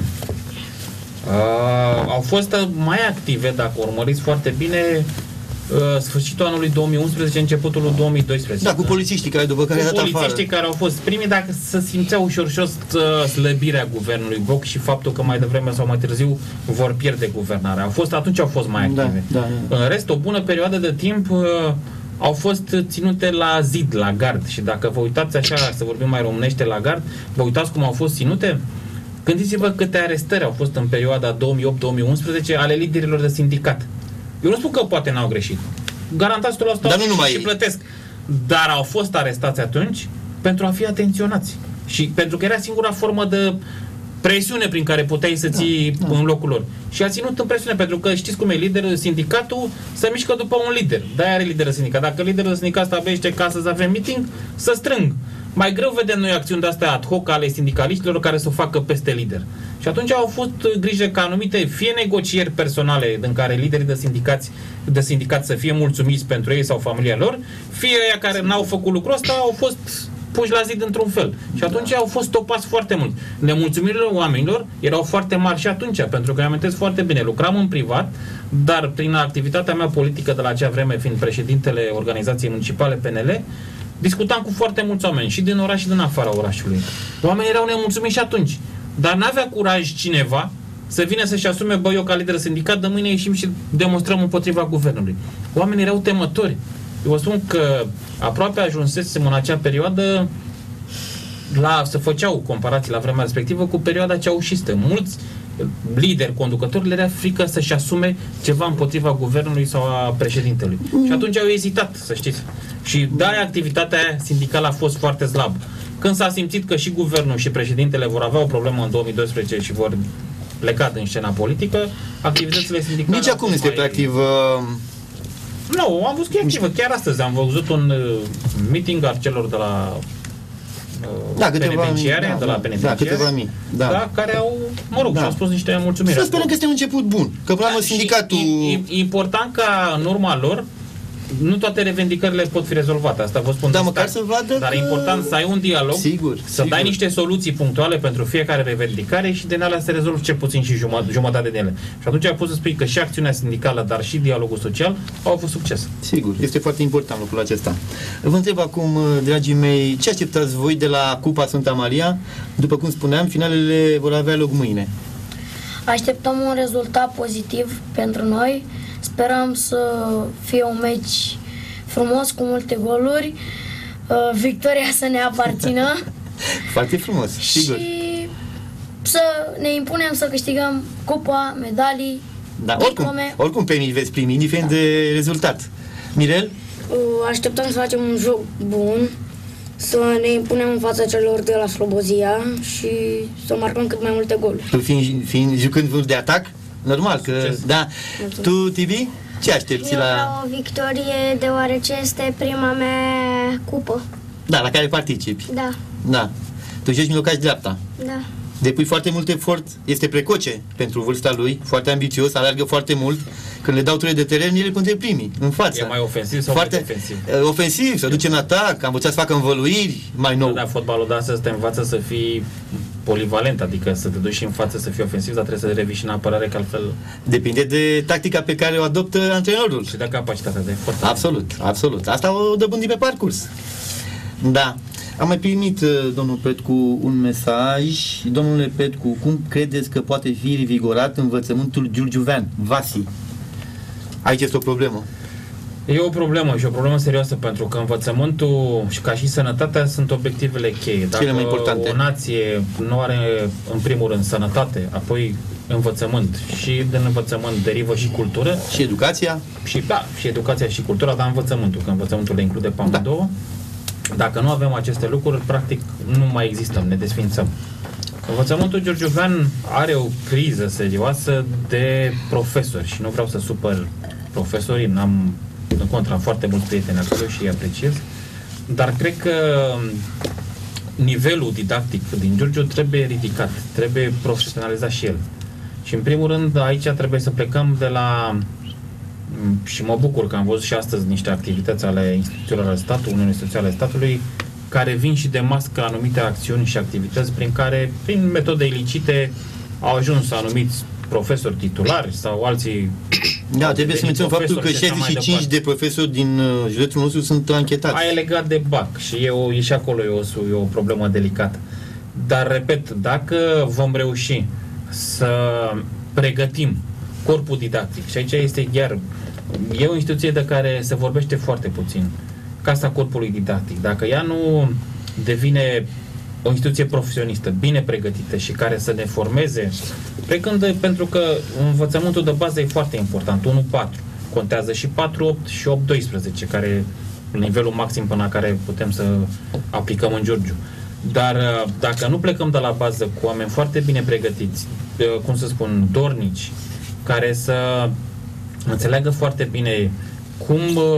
Uh, au fost mai active, dacă urmăriți foarte bine, uh, sfârșitul anului două mii unsprezece, începutul lui două mii doisprezece. Da, cu polițiștii care după care cu a dat polițiștii afară. care au fost primii, dacă se simțea ușor ușor slăbirea guvernului Boc și faptul că mai devreme sau mai târziu vor pierde guvernarea. Au fost, atunci au fost mai active. Da, da, da. În rest, o bună perioadă de timp uh, au fost ținute la zid, la gard. Și dacă vă uitați așa, să vorbim mai românește, la gard, vă uitați cum au fost ținute? Gândiți-vă câte arestări au fost în perioada două mii opt două mii unsprezece ale liderilor de sindicat. Eu nu spun că poate n-au greșit. Garantați o sută la sută și plătesc. Dar au fost arestați atunci pentru a fi atenționați. Și pentru că era singura formă de presiune prin care puteai să ții da, da. în locul lor. Și a ținut în presiune, pentru că știți cum e, liderul, sindicatul se mișcă după un lider. De-aia are liderul sindicat. Dacă liderul de sindicat stabilește ca să avem meeting, să strâng. Mai greu vedem noi acțiuni de-astea ad hoc ale sindicaliștilor care să o facă peste lider. Și atunci au fost grijă ca anumite, fie negocieri personale în care liderii de sindicați, de sindicat să fie mulțumiți pentru ei sau familia lor, fie aia care n-au făcut lucrul ăsta au fost puși la zid într-un fel. Și atunci au fost topați foarte mult. Nemulțumirile oamenilor erau foarte mari și atunci, pentru că îmi amintesc foarte bine, lucram în privat, dar prin activitatea mea politică de la acea vreme, fiind președintele organizației municipale P N L, discutam cu foarte mulți oameni, și din oraș și din afara orașului. Oamenii erau nemulțumiți și atunci. Dar n-avea curaj cineva să vină să-și asume, bă, eu ca lider sindicat, de mâine ieșim și demonstrăm împotriva guvernului. Oamenii erau temători. Eu vă spun că aproape ajunsesem în acea perioadă la, se făceau comparații la vremea respectivă cu perioada ceaușistă. Mulți lideri, conducători, le era frică să-și asume ceva împotriva guvernului sau a președintelui. Mm. Și atunci au ezitat, să știți. Și de-aia activitatea sindicală a fost foarte slabă. Când s-a simțit că și guvernul și președintele vor avea o problemă în două mii doisprezece și vor pleca din scena politică, activitățile sindicale... Nici acum este mai... pe activ... Uh... Nu, am văzut că e activă. Chiar astăzi am văzut un uh, meeting al celor de la uh, da, penitenciare, da, de la da, penitenciare, da, câteva mii, da. Da, care au, mă rog, da. și-au spus niște mulțumiri. Să sperăm că este un început bun, că până la urmă sindicatul... E, e important ca în urma lor nu toate revendicările pot fi rezolvate, asta vă spun. Da, măcar să vadă Dar că... e important să ai un dialog, sigur, să sigur. dai niște soluții punctuale pentru fiecare revendicare și din alea să rezolvi cel puțin și jumătate, jumătate din ele. Și atunci ai pus să spui că și acțiunea sindicală, dar și dialogul social au avut succes. Sigur, este foarte important lucrul acesta. Vă întreb acum, dragii mei, ce așteptați voi de la Cupa Sfânta Maria? După cum spuneam, finalele vor avea loc mâine. Așteptăm un rezultat pozitiv pentru noi. Sperăm să fie un meci frumos, cu multe goluri, victoria să ne aparțină. Foarte frumos, sigur. Și să ne impunem să câștigăm cupa, medalii, da, oricum, oricum pe mii veți primi, indiferent da. de rezultat. Mirel? Așteptăm să facem un joc bun, să ne impunem în fața celor de la Slobozia și să marcăm cât mai multe goluri. Tu fiind, fiind jucând vârf de atac? Normal că, succes. Da. Mulțumesc. Tu, Tibi? Ce aștepți Eu la... vreau o victorie, deoarece este prima mea cupă. Da, la care participi. Da. Da. Tu joci mijlocaș dreapta. Da. depui foarte mult efort, este precoce pentru vârsta lui, foarte ambițios, alergă foarte mult. Când le dau ture de teren, el e printre primii, în față. E mai ofensiv sau foarte mai defensiv? Ofensiv, se duce în atac, a învățat să facă învăluiri, mai nou. Da, fotbalul de astăzi te învață să fii polivalent, adică să te duci și în față să fii ofensiv, dar trebuie să revii și în apărare, că altfel... Depinde de tactica pe care o adoptă antrenorul. Și de capacitatea de efort. Absolut, absolut. Asta o dobândi pe parcurs. Da. Am mai primit, domnul Petcu, un mesaj. Domnule Petcu, cum credeți că poate fi revigorat învățământul giurgiuvean? Vasi. Aici este o problemă. E o problemă și o problemă serioasă, pentru că învățământul și ca și sănătatea sunt obiectivele cheie. Dacă cele mai importante. O nație nu are în primul rând sănătate, apoi învățământ și din învățământ derivă și cultură. Și educația. Și da, și educația și cultura, dar învățământul, că învățământul le include pe amândouă. Da. Dacă nu avem aceste lucruri, practic nu mai existăm, ne desfințăm. Învățământul giurgiuvean are o criză serioasă de profesori și nu vreau să supăr profesorii, n-am în contra foarte mulți prieteni acolo și îi apreciez, dar cred că nivelul didactic din Giurgiu trebuie ridicat, trebuie profesionalizat și el. Și în primul rând aici trebuie să plecăm de la, și mă bucur că am văzut și astăzi niște activități ale instituțiilor ale statului, Uniunii Instituțiile ale statului, care vin și demască anumite acțiuni și activități prin care, prin metode ilicite, au ajuns anumiți profesori titulari sau alții. Da, trebuie să menționăm faptul că șaizeci și cinci de profesori din uh, județul nostru sunt anchetați. Aia e legat de B A C și e, o, e și acolo e o, e o problemă delicată. Dar, repet, dacă vom reuși să pregătim corpul didactic, și aici este chiar, e o instituție de care se vorbește foarte puțin, Casa Corpului Didactic, dacă ea nu devine o instituție profesionistă, bine pregătită și care să ne formeze, plecând, pentru că învățământul de bază e foarte important, unu patru, contează și patru opt și opt doisprezece, care e nivelul maxim până la care putem să aplicăm în Giurgiu. Dar dacă nu plecăm de la bază cu oameni foarte bine pregătiți, cum să spun, dornici, care să înțeleagă foarte bine cum,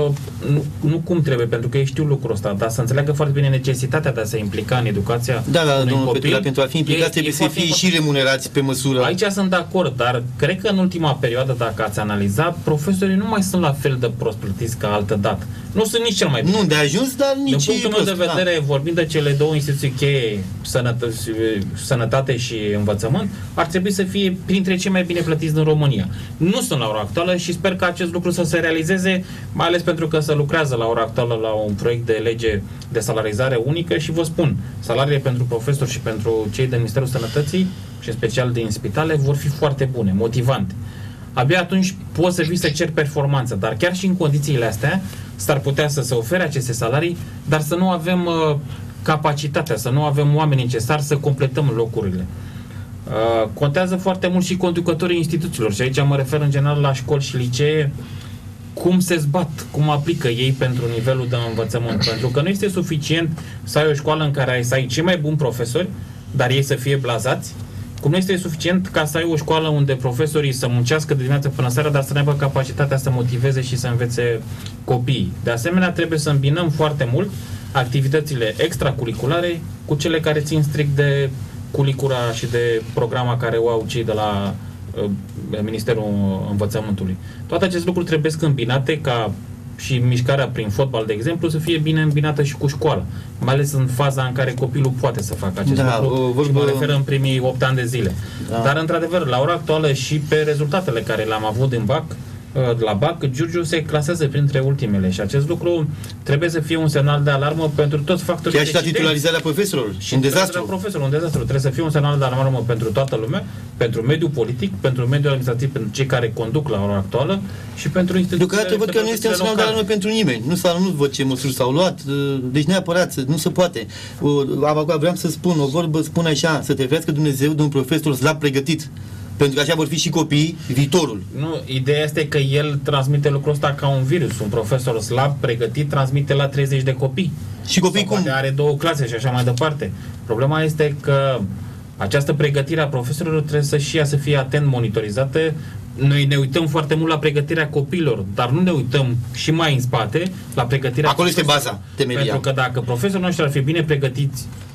nu, nu cum trebuie, pentru că ei știu lucrul ăsta, dar să înțeleagă foarte bine necesitatea de a se implica în educația da, da, unui domnul copil. Petru, pentru a fi implicați trebuie să fie și remunerați pe măsură. Aici sunt de acord, dar cred că în ultima perioadă, dacă ați analizat, profesorii nu mai sunt la fel de prost plătiți ca altă dată. Nu sunt nici cel mai bine. Nu de ajuns, dar nici din punctul meu prost, de vedere, da. Vorbind de cele două instituții cheie, sănătate, sănătate și învățământ, ar trebui să fie printre cei mai bine plătiți din România. Nu sunt la ora actuală și sper că acest lucru să se realizeze, mai ales pentru că se lucrează la ora actuală la un proiect de lege de salarizare unică și vă spun, salariile pentru profesori și pentru cei de Ministerul Sănătății și în special din spitale vor fi foarte bune, motivante. Abia atunci poți să vii să ceri performanță, dar chiar și în condițiile astea s-ar putea să se ofere aceste salarii, dar să nu avem uh, capacitatea, să nu avem oameni necesari să completăm locurile. Uh, contează foarte mult și conducătorii instituțiilor și aici mă refer în general la școli și licee, cum se zbat, cum aplică ei pentru nivelul de învățământ. Pentru că nu este suficient să ai o școală în care ai să ai cei mai buni profesori, dar ei să fie blazați, cum nu este suficient ca să ai o școală unde profesorii să muncească de dimineață până seara, dar să ne aibă capacitatea să motiveze și să învețe copiii. De asemenea, trebuie să îmbinăm foarte mult activitățile extracurriculare cu cele care țin strict de culicura și de programa care o au cei de la uh, Ministerul Învățământului. Toate aceste lucruri trebuie să îmbinate ca și mișcarea prin fotbal, de exemplu, să fie bine îmbinată și cu școala. Mai ales în faza în care copilul poate să facă acest da, lucru vorbă... și mă refer în primii opt ani de zile. Da. Dar, într-adevăr, la ora actuală și pe rezultatele care le-am avut din B A C, la B A C, Giurgiu se clasează printre ultimele și acest lucru trebuie să fie un semnal de alarmă pentru toți factorii. Chiar și la titularizarea profesorilor. Și un dezastru. Profesorul, un dezastru. Trebuie să fie un semnal de alarmă pentru toată lumea, pentru mediul politic, pentru mediul administrativ, pentru cei care conduc la ora actuală și pentru instituțiile. Deocamdată văd că nu este un semnal de alarmă pentru nimeni. Nu, s-a, nu văd ce măsuri s-au luat, deci neapărat, nu se poate. Vreau să spun, o vorbă spune așa, să te ferească Dumnezeu de un profesor slab pregătit. Pentru că așa vor fi și copiii, viitorul. Nu, ideea este că el transmite lucrul ăsta ca un virus. Un profesor slab, pregătit, transmite la treizeci de copii. Și copiii cum? Are două clase și așa mai departe. Problema este că această pregătire a profesorilor trebuie să și ea să fie atent monitorizată. Noi ne uităm foarte mult la pregătirea copiilor, dar nu ne uităm și mai în spate la pregătirea. Acolo este baza, temelia. Pentru că dacă profesorii noștri ar fi bine pregătiți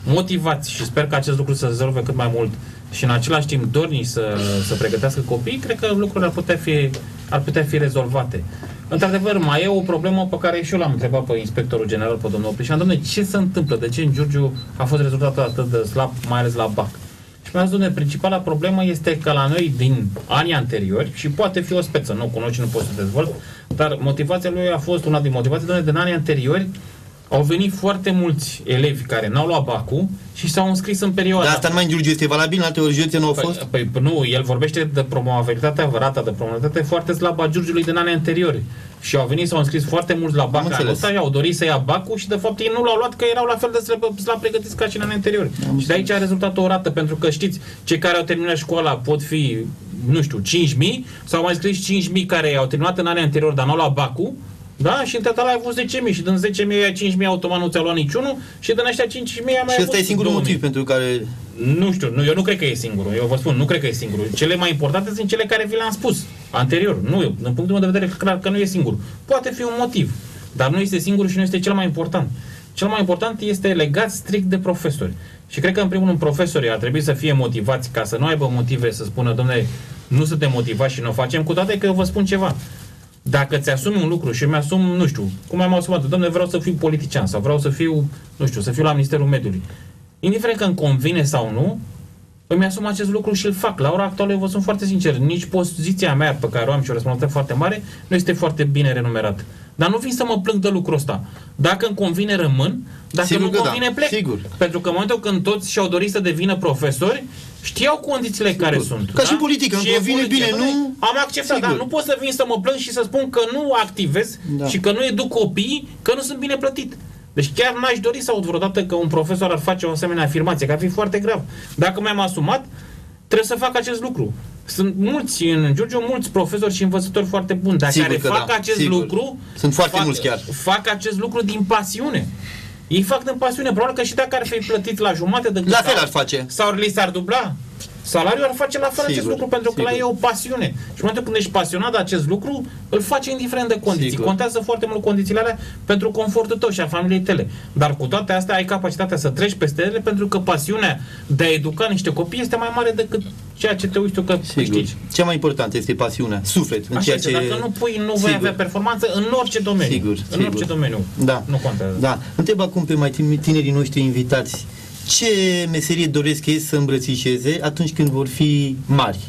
motivați și sper că acest lucru să se rezolve cât mai mult și în același timp dornici să, să pregătească copiii, cred că lucrurile ar putea fi, ar putea fi rezolvate. Într-adevăr, mai e o problemă pe care și eu l-am întrebat pe inspectorul general, pe domnul Oprișan, dom'le, ce se întâmplă? De ce în Giurgiu a fost rezultatul atât de slab, mai ales la B A C? Și mi-a zis, dom'le, principala problemă este că la noi din anii anteriori, și poate fi o speță, nu o cunosc și nu pot să dezvolt, dar motivația lui a fost una din motivații, dom'le, din anii anteriori au venit foarte mulți elevi care n-au luat B A C-ul și s-au înscris în perioada. Dar asta numai în Giurgiu este valabil, în alte ori județe nu au fost? Păi, păi nu, el vorbește de probabilitatea, rata de probabilitate foarte slabă a Giurgiului din anii anteriori. Și au venit, s-au înscris foarte mulți la B A C anul ăsta, au dorit să ia B A C-ul și de fapt ei nu l-au luat că erau la fel de slab pregătiți ca și în anii anteriori. Am și de aici a rezultat o rată, pentru că știți, cei care au terminat școala pot fi, nu știu, cinci mii, sau mai scris cinci mii care au terminat în anii anteriori, dar nu au luat B A C-ul. Da? Și în total ai avut zece mii și din zece mii aia cinci mii automat nu ți-a luat niciunul și din ăștia cinci mii a mai și ăsta e singurul motiv pentru care... Nu știu, nu, eu nu cred că e singurul, eu vă spun, nu cred că e singurul. Cele mai importante sunt cele care vi le-am spus anterior. Nu, eu, din punctul meu de vedere, clar că nu e singur. Poate fi un motiv, dar nu este singur și nu este cel mai important. Cel mai important este legat strict de profesori. Și cred că, în primul rând, profesorii ar trebui să fie motivați ca să nu aibă motive să spună, dom'le, nu suntem motivați și nu o facem, cu toate că eu vă spun ceva. Dacă ți-asumi un lucru și mi-asum, nu știu, cum am asumat, dom'le, vreau să fiu politician sau vreau să fiu, nu știu, să fiu la Ministerul Mediului. Indiferent că îmi convine sau nu, îmi asum acest lucru și îl fac. La ora actuală, eu vă sunt foarte sincer, nici poziția mea pe care o am și o responsabilitate foarte mare nu este foarte bine renumerată. Dar nu vin să mă plâng de lucrul ăsta. Dacă îmi convine, rămân. Dacă Sigur nu convine, da. plec. Sigur. Pentru că în momentul când toți și-au dorit să devină profesori, știau condițiile Sigur. care sunt. Ca da? și politică, îmi convine bine, nu... Am acceptat, Sigur. dar nu pot să vin să mă plâng și să spun că nu activez da. și că nu educ copiii, că nu sunt bine plătit. Deci chiar n-aș dori să aud vreodată că un profesor ar face o asemenea afirmație, că ar fi foarte grav. Dacă mi-am asumat, trebuie să fac acest lucru. Sunt mulți în Giurgiu, mulți profesori și învățători foarte buni, dar Sigur care fac da. acest Sigur. lucru, sunt foarte fac, mulți chiar. fac acest lucru din pasiune. Ei fac din pasiune, probabil că și dacă ar fi plătit la jumate de la fel ar face. Sau li s-ar dubla salariul, ar face la fel Sigur. acest lucru, pentru că Sigur. la ei e o pasiune. Și în momentul când ești pasionat de acest lucru, îl faci indiferent de condiții. Sigur. Contează foarte mult condițiile alea pentru confortul tău și a familiei tale. Dar cu toate astea ai capacitatea să treci peste ele, pentru că pasiunea de a educa niște copii este mai mare decât ceea ce te uiți tu că câștigi. Cea mai importantă este pasiunea, suflet. În Așa ceea este, ce... dacă nu pui, nu vei avea performanță în orice domeniu. Sigur, în sigur. orice domeniu. Da. Nu contează. Da. Întreb acum pe mai tinerii noștri invitați, ce meserie doresc ei să îmbrățișeze atunci când vor fi mari?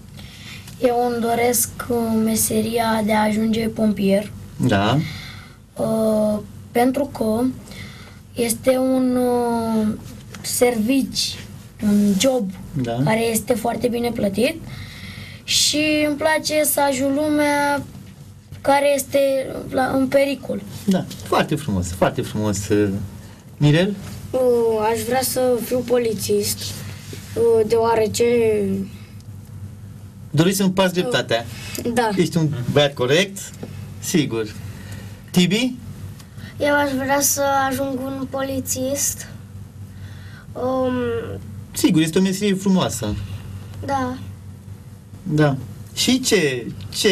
Eu îmi doresc meseria de a ajunge pompier. Da. Uh, pentru că este un uh, servici, un job da. care este foarte bine plătit și îmi place să ajut lumea care este la, în pericol. Da, foarte frumos, foarte frumos. Mirel? Uh, aș vrea să fiu polițist, uh, deoarece... Dorești să împaci dreptatea? Uh, da. Ești un băiat corect? Sigur. Tibi? Eu aș vrea să ajung un polițist. Um, Sigur, este o meserie frumoasă. da. Da. Și ce, ce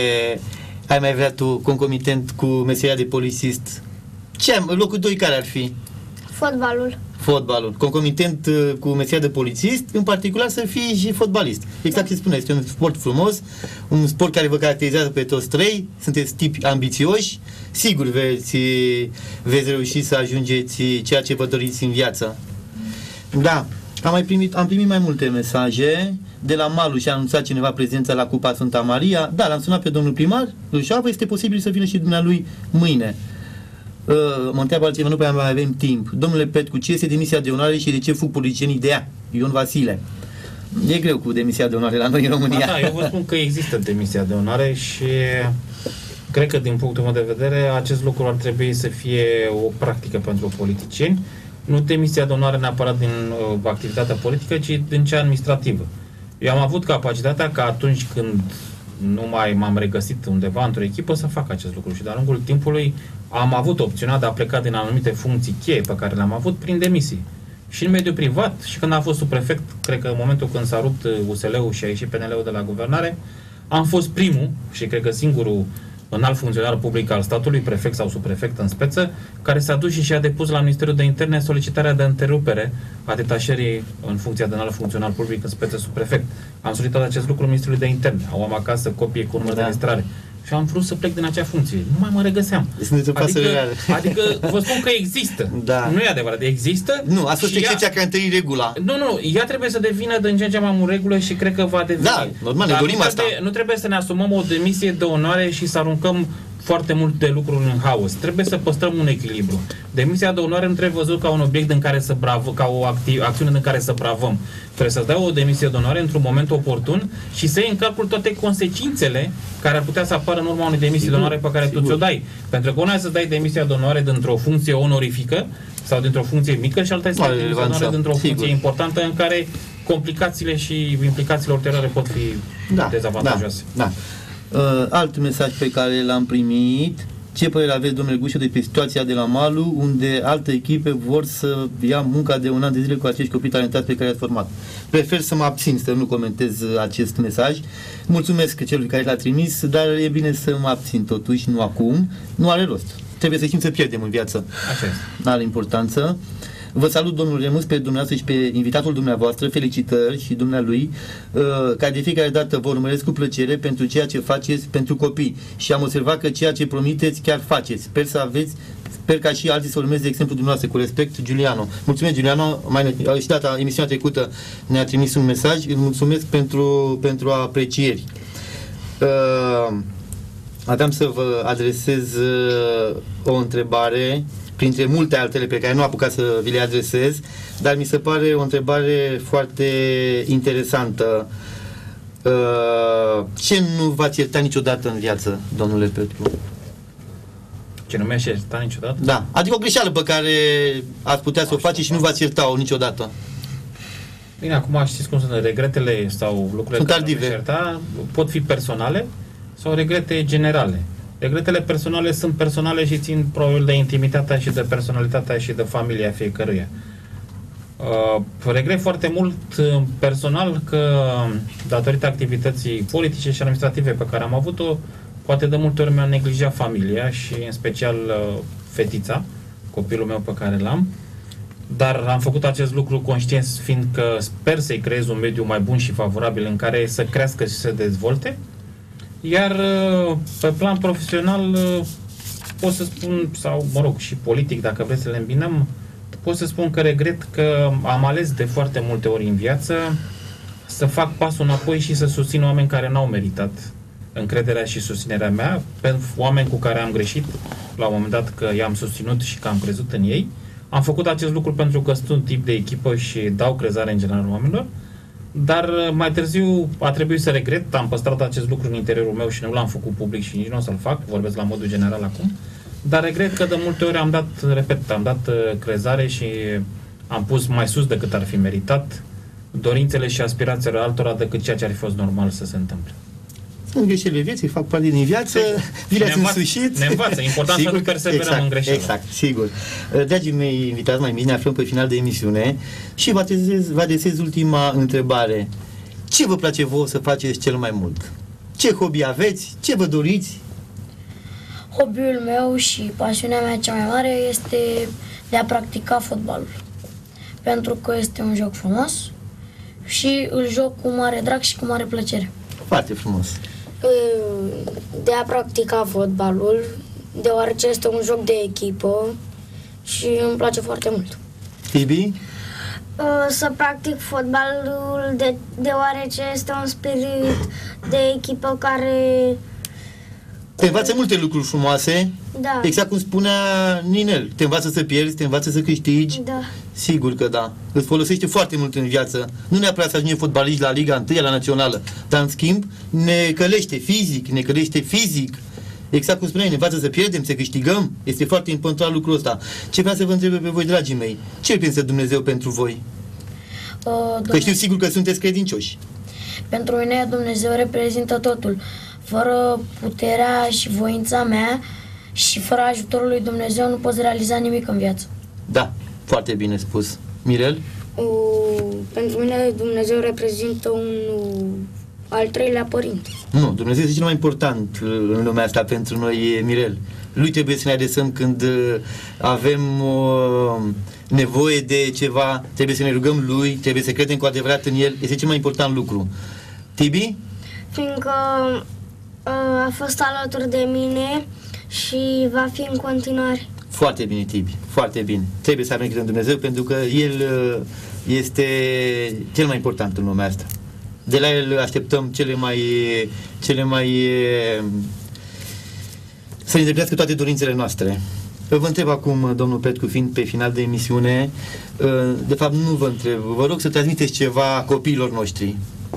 ai mai vrea tu concomitent cu meseria de polițist? Ce, locul doi care ar fi? Fotbalul. Fotbalul. Concomitent cu meseria de polițist, în particular să fii și fotbalist. Exact ce spune, este un sport frumos, un sport care vă caracterizează pe toți trei, sunteți tipi ambițioși, sigur veți, veți reuși să ajungeți ceea ce vă doriți în viață. Da, am, mai primit, am primit mai multe mesaje. De la Malu și-a anunțat cineva prezența la Cupa Sfânta Maria. Da, l-am sunat pe domnul primar, Lușavă, este posibil să vină și dumnealui mâine. Uh, mă întreabă altceva, nu prea mai avem timp. Domnule Petcu, ce este demisia de onoare și de ce fug politicienii de ea? Ion Vasile. E greu cu demisia de onoare la noi în România. Da, eu vă spun că există demisia de onoare și cred că din punctul meu de vedere acest lucru ar trebui să fie o practică pentru politicieni. Nu demisia de onoare neapărat din uh, activitatea politică, ci din cea administrativă. Eu am avut capacitatea ca atunci când nu mai m-am regăsit undeva într-o echipă să fac acest lucru și de-a lungul timpului am avut opțiunea de a pleca din anumite funcții cheie pe care le-am avut prin demisii. Și în mediul privat, și când am fost subprefect, cred că în momentul când s-a rupt U S L-ul și a ieșit P N L-ul de la guvernare, am fost primul și cred că singurul înalt funcționar public al statului, prefect sau subprefect în speță, care s-a dus și și-a depus la Ministerul de Interne solicitarea de întrerupere a detașării în funcția de înalt funcționar public în speță subprefect. Am solicitat acest lucru Ministerului de Interne. Am acasă copie cu urmă da. de registrare. Și am vrut să plec din acea funcție. Nu mai mă regăseam. Adică, adică vă spun că există. Da. Nu e adevărat. Există. Nu, a fost excepția care a întâlnit regula. Nu, nu. Ea trebuie să devină din ce în ce mai mult regulă și cred că va deveni. Da, normal, ne dorim asta. Trebuie, nu trebuie să ne asumăm o demisie de onoare și să aruncăm foarte multe lucruri în haos. Trebuie să păstrăm un echilibru. Demisia de onoare nu trebuie văzut ca un obiect în care să bravă, ca o acti- acțiune în care să bravăm. Trebuie să dai o demisie de onoare într-un moment oportun și să iei în calcul toate consecințele care ar putea să apară în urma unei demisii de onoare pe care sigur. tu ți-o dai. Pentru că una e să dai demisia de onoare dintr-o funcție onorifică sau dintr-o funcție mică și alta e să dai demisia de onoare dintr-o funcție sigur. importantă în care complicațiile și implicațiile ulterioare pot fi da, dezavantajoase. Da, da. Uh, alt mesaj pe care l-am primit: ce părere aveți, domnule Gușă, despre situația de la Malu, unde alte echipe vor să ia munca de un an de zile cu acești copii talentați pe care i-ați format? Prefer să mă abțin, să nu comentez acest mesaj. Mulțumesc celui care l-a trimis, dar e bine să mă abțin totuși, nu acum. Nu are rost. Trebuie să știm să pierdem în viață. Așa este. N-are importanță. Vă salut, domnul Remus, pe dumneavoastră și pe invitatul dumneavoastră, felicitări și dumnealui, ca de fiecare dată vă urmăresc cu plăcere pentru ceea ce faceți pentru copii și am observat că ceea ce promiteți chiar faceți. Sper să aveți, sper ca și alții să urmeze exemplul dumneavoastră. Cu respect, Giuliano. Mulțumesc, Giuliano, mai și data emisiunea trecută ne-a trimis un mesaj, îl mulțumesc pentru, pentru aprecieri. Uh, aveam să vă adresez uh, o întrebare printre multe altele pe care nu am apucat să vi le adresez, dar mi se pare o întrebare foarte interesantă. Ce nu v-ați iertat niciodată în viață, domnule Petru? Ce nu mi-aș ierta niciodată? Da, adică o greșeală pe care ați putea să o faceți și nu v-ați ierta-o niciodată. Bine, acum știți cum sunt regretele sau lucrurile sunt care ardive. nu mi-aș ierta, pot fi personale sau regrete generale. Regretele personale sunt personale și țin probabil de intimitatea și de personalitatea și de familia fiecăruia. Uh, regret foarte mult uh, personal că datorită activității politice și administrative pe care am avut-o, poate de multe ori mi-a neglijat familia și în special uh, fetița, copilul meu pe care l-am, dar am făcut acest lucru conștient fiindcă sper să-i creez un mediu mai bun și favorabil în care să crească și să se dezvolte. Iar pe plan profesional pot să spun, sau mă rog, și politic, dacă vreți să le îmbinăm, pot să spun că regret că am ales de foarte multe ori în viață să fac pasul înapoi și să susțin oameni care n-au meritat încrederea și susținerea mea, pentru oameni cu care am greșit la un moment dat că i-am susținut și că am crezut în ei. Am făcut acest lucru pentru că sunt un tip de echipă și dau crezare în general oamenilor. Dar mai târziu a trebuit să regret, am păstrat acest lucru în interiorul meu și nu l-am făcut public și nici nu o să-l fac, vorbesc la modul general acum, dar regret că de multe ori am dat, repet, am dat crezare și am pus mai sus decât ar fi meritat dorințele și aspirațiile altora decât ceea ce ar fi fost normal să se întâmple. Sunt greșelile vieții, fac parte din viață, vi le-ați însușit. Ne învață, important sigur, să nu perseverăm exact, în greșeli. Exact, sigur. Dragii mei invitați, mai mici, ne aflăm pe final de emisiune și vă adresez, vă adresez ultima întrebare. Ce vă place vouă să faceți cel mai mult? Ce hobby aveți? Ce vă doriți? Hobby-ul meu și pasiunea mea cea mai mare este de a practica fotbalul. Pentru că este un joc frumos și îl joc cu mare drag și cu mare plăcere. Foarte frumos. De a practica fotbalul, deoarece este un joc de echipă și îmi place foarte mult. Tibi? Să practic fotbalul de, deoarece este un spirit de echipă care... Te învață multe lucruri frumoase, da. Exact cum spunea Ninel, te învață să pierzi, te învață să câștigi, da. Sigur că da, îți folosește foarte mult în viață, nu neapărat să ajungem fotbaliști la Liga unu, la Națională, dar în schimb ne călește fizic, ne călește fizic, exact cum spuneai, ne învață să pierdem, să câștigăm, este foarte important lucrul ăsta. Ce vreau să vă întreb pe voi, dragii mei, ce pensă Dumnezeu pentru voi? Uh, că știu sigur că sunteți credincioși. Pentru mine Dumnezeu reprezintă totul. Fără puterea și voința mea și fără ajutorul lui Dumnezeu nu poți realiza nimic în viață. Da, foarte bine spus. Mirel? Uh, pentru mine Dumnezeu reprezintă un al treilea părinte. Nu, Dumnezeu este cel mai important în lumea asta pentru noi, Mirel. Lui trebuie să ne adresăm când avem uh, nevoie de ceva, trebuie să ne rugăm lui, trebuie să credem cu adevărat în el. Este cel mai important lucru. Tibi? Fiindcă uh, a fost alături de mine și va fi în continuare. Foarte bine, Tibi, foarte bine. Trebuie să avem încredere în Dumnezeu pentru că el uh, este cel mai important în lumea asta. De la el așteptăm cele mai, cele mai să ne îndeplinească toate dorințele noastre. Vă întreb acum, domnul Petcu, fiind pe final de emisiune, de fapt nu vă întreb, vă rog să transmiteți ceva copiilor noștri.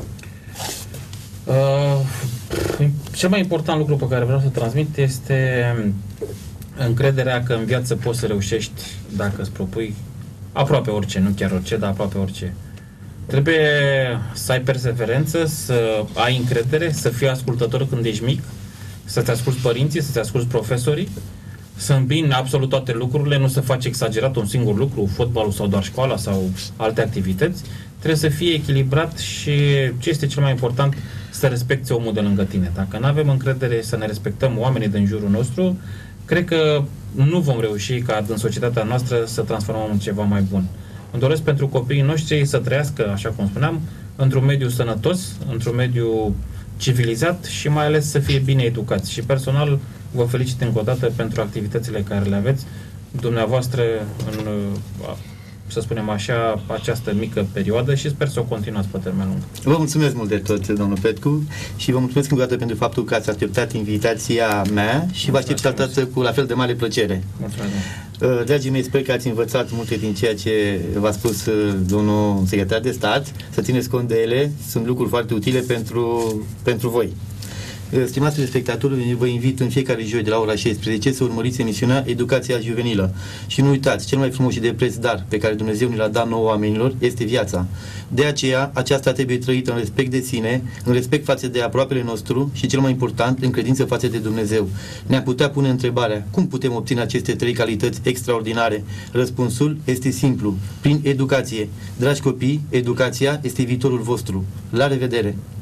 Uh, cel mai important lucru pe care vreau să transmit este încrederea că în viață poți să reușești dacă îți propui aproape orice, nu chiar orice, dar aproape orice. Trebuie să ai perseverență, să ai încredere, să fii ascultător când ești mic, să-ți asculți părinții, să-ți asculți profesorii, să îmbini absolut toate lucrurile, nu să faci exagerat un singur lucru, fotbalul sau doar școala sau alte activități. Trebuie să fie echilibrat și, ce este cel mai important, să respecti omul de lângă tine. Dacă nu avem încredere să ne respectăm oamenii din jurul nostru, cred că nu vom reuși ca în societatea noastră să transformăm în ceva mai bun. Îmi doresc pentru copiii noștri să trăiască, așa cum spuneam, într-un mediu sănătos, într-un mediu civilizat și mai ales să fie bine educați. Și personal vă felicit încă o dată pentru activitățile care le aveți dumneavoastră în, să spunem așa, această mică perioadă și sper să o continuați pe termen lung. Vă mulțumesc mult de tot, domnul Petcu, și vă mulțumesc încă o dată pentru faptul că ați acceptat invitația mea și vă aștept altădată cu la fel de mare plăcere. Mulțumesc. Dragii mei, sper că ați învățat multe din ceea ce v-a spus domnul secretar de stat, să țineți cont de ele, sunt lucruri foarte utile pentru, pentru voi. Stimați telespectatori, vă invit în fiecare joi de la ora șaisprezece să urmăriți emisiunea Educația Juvenilă. Și nu uitați, cel mai frumos și de preț dar pe care Dumnezeu ne l-a dat nouă oamenilor este viața. De aceea, aceasta trebuie trăită în respect de sine, în respect față de aproapele nostru și, cel mai important, în credință față de Dumnezeu. Ne-am putea pune întrebarea, cum putem obține aceste trei calități extraordinare? Răspunsul este simplu, prin educație. Dragi copii, educația este viitorul vostru. La revedere!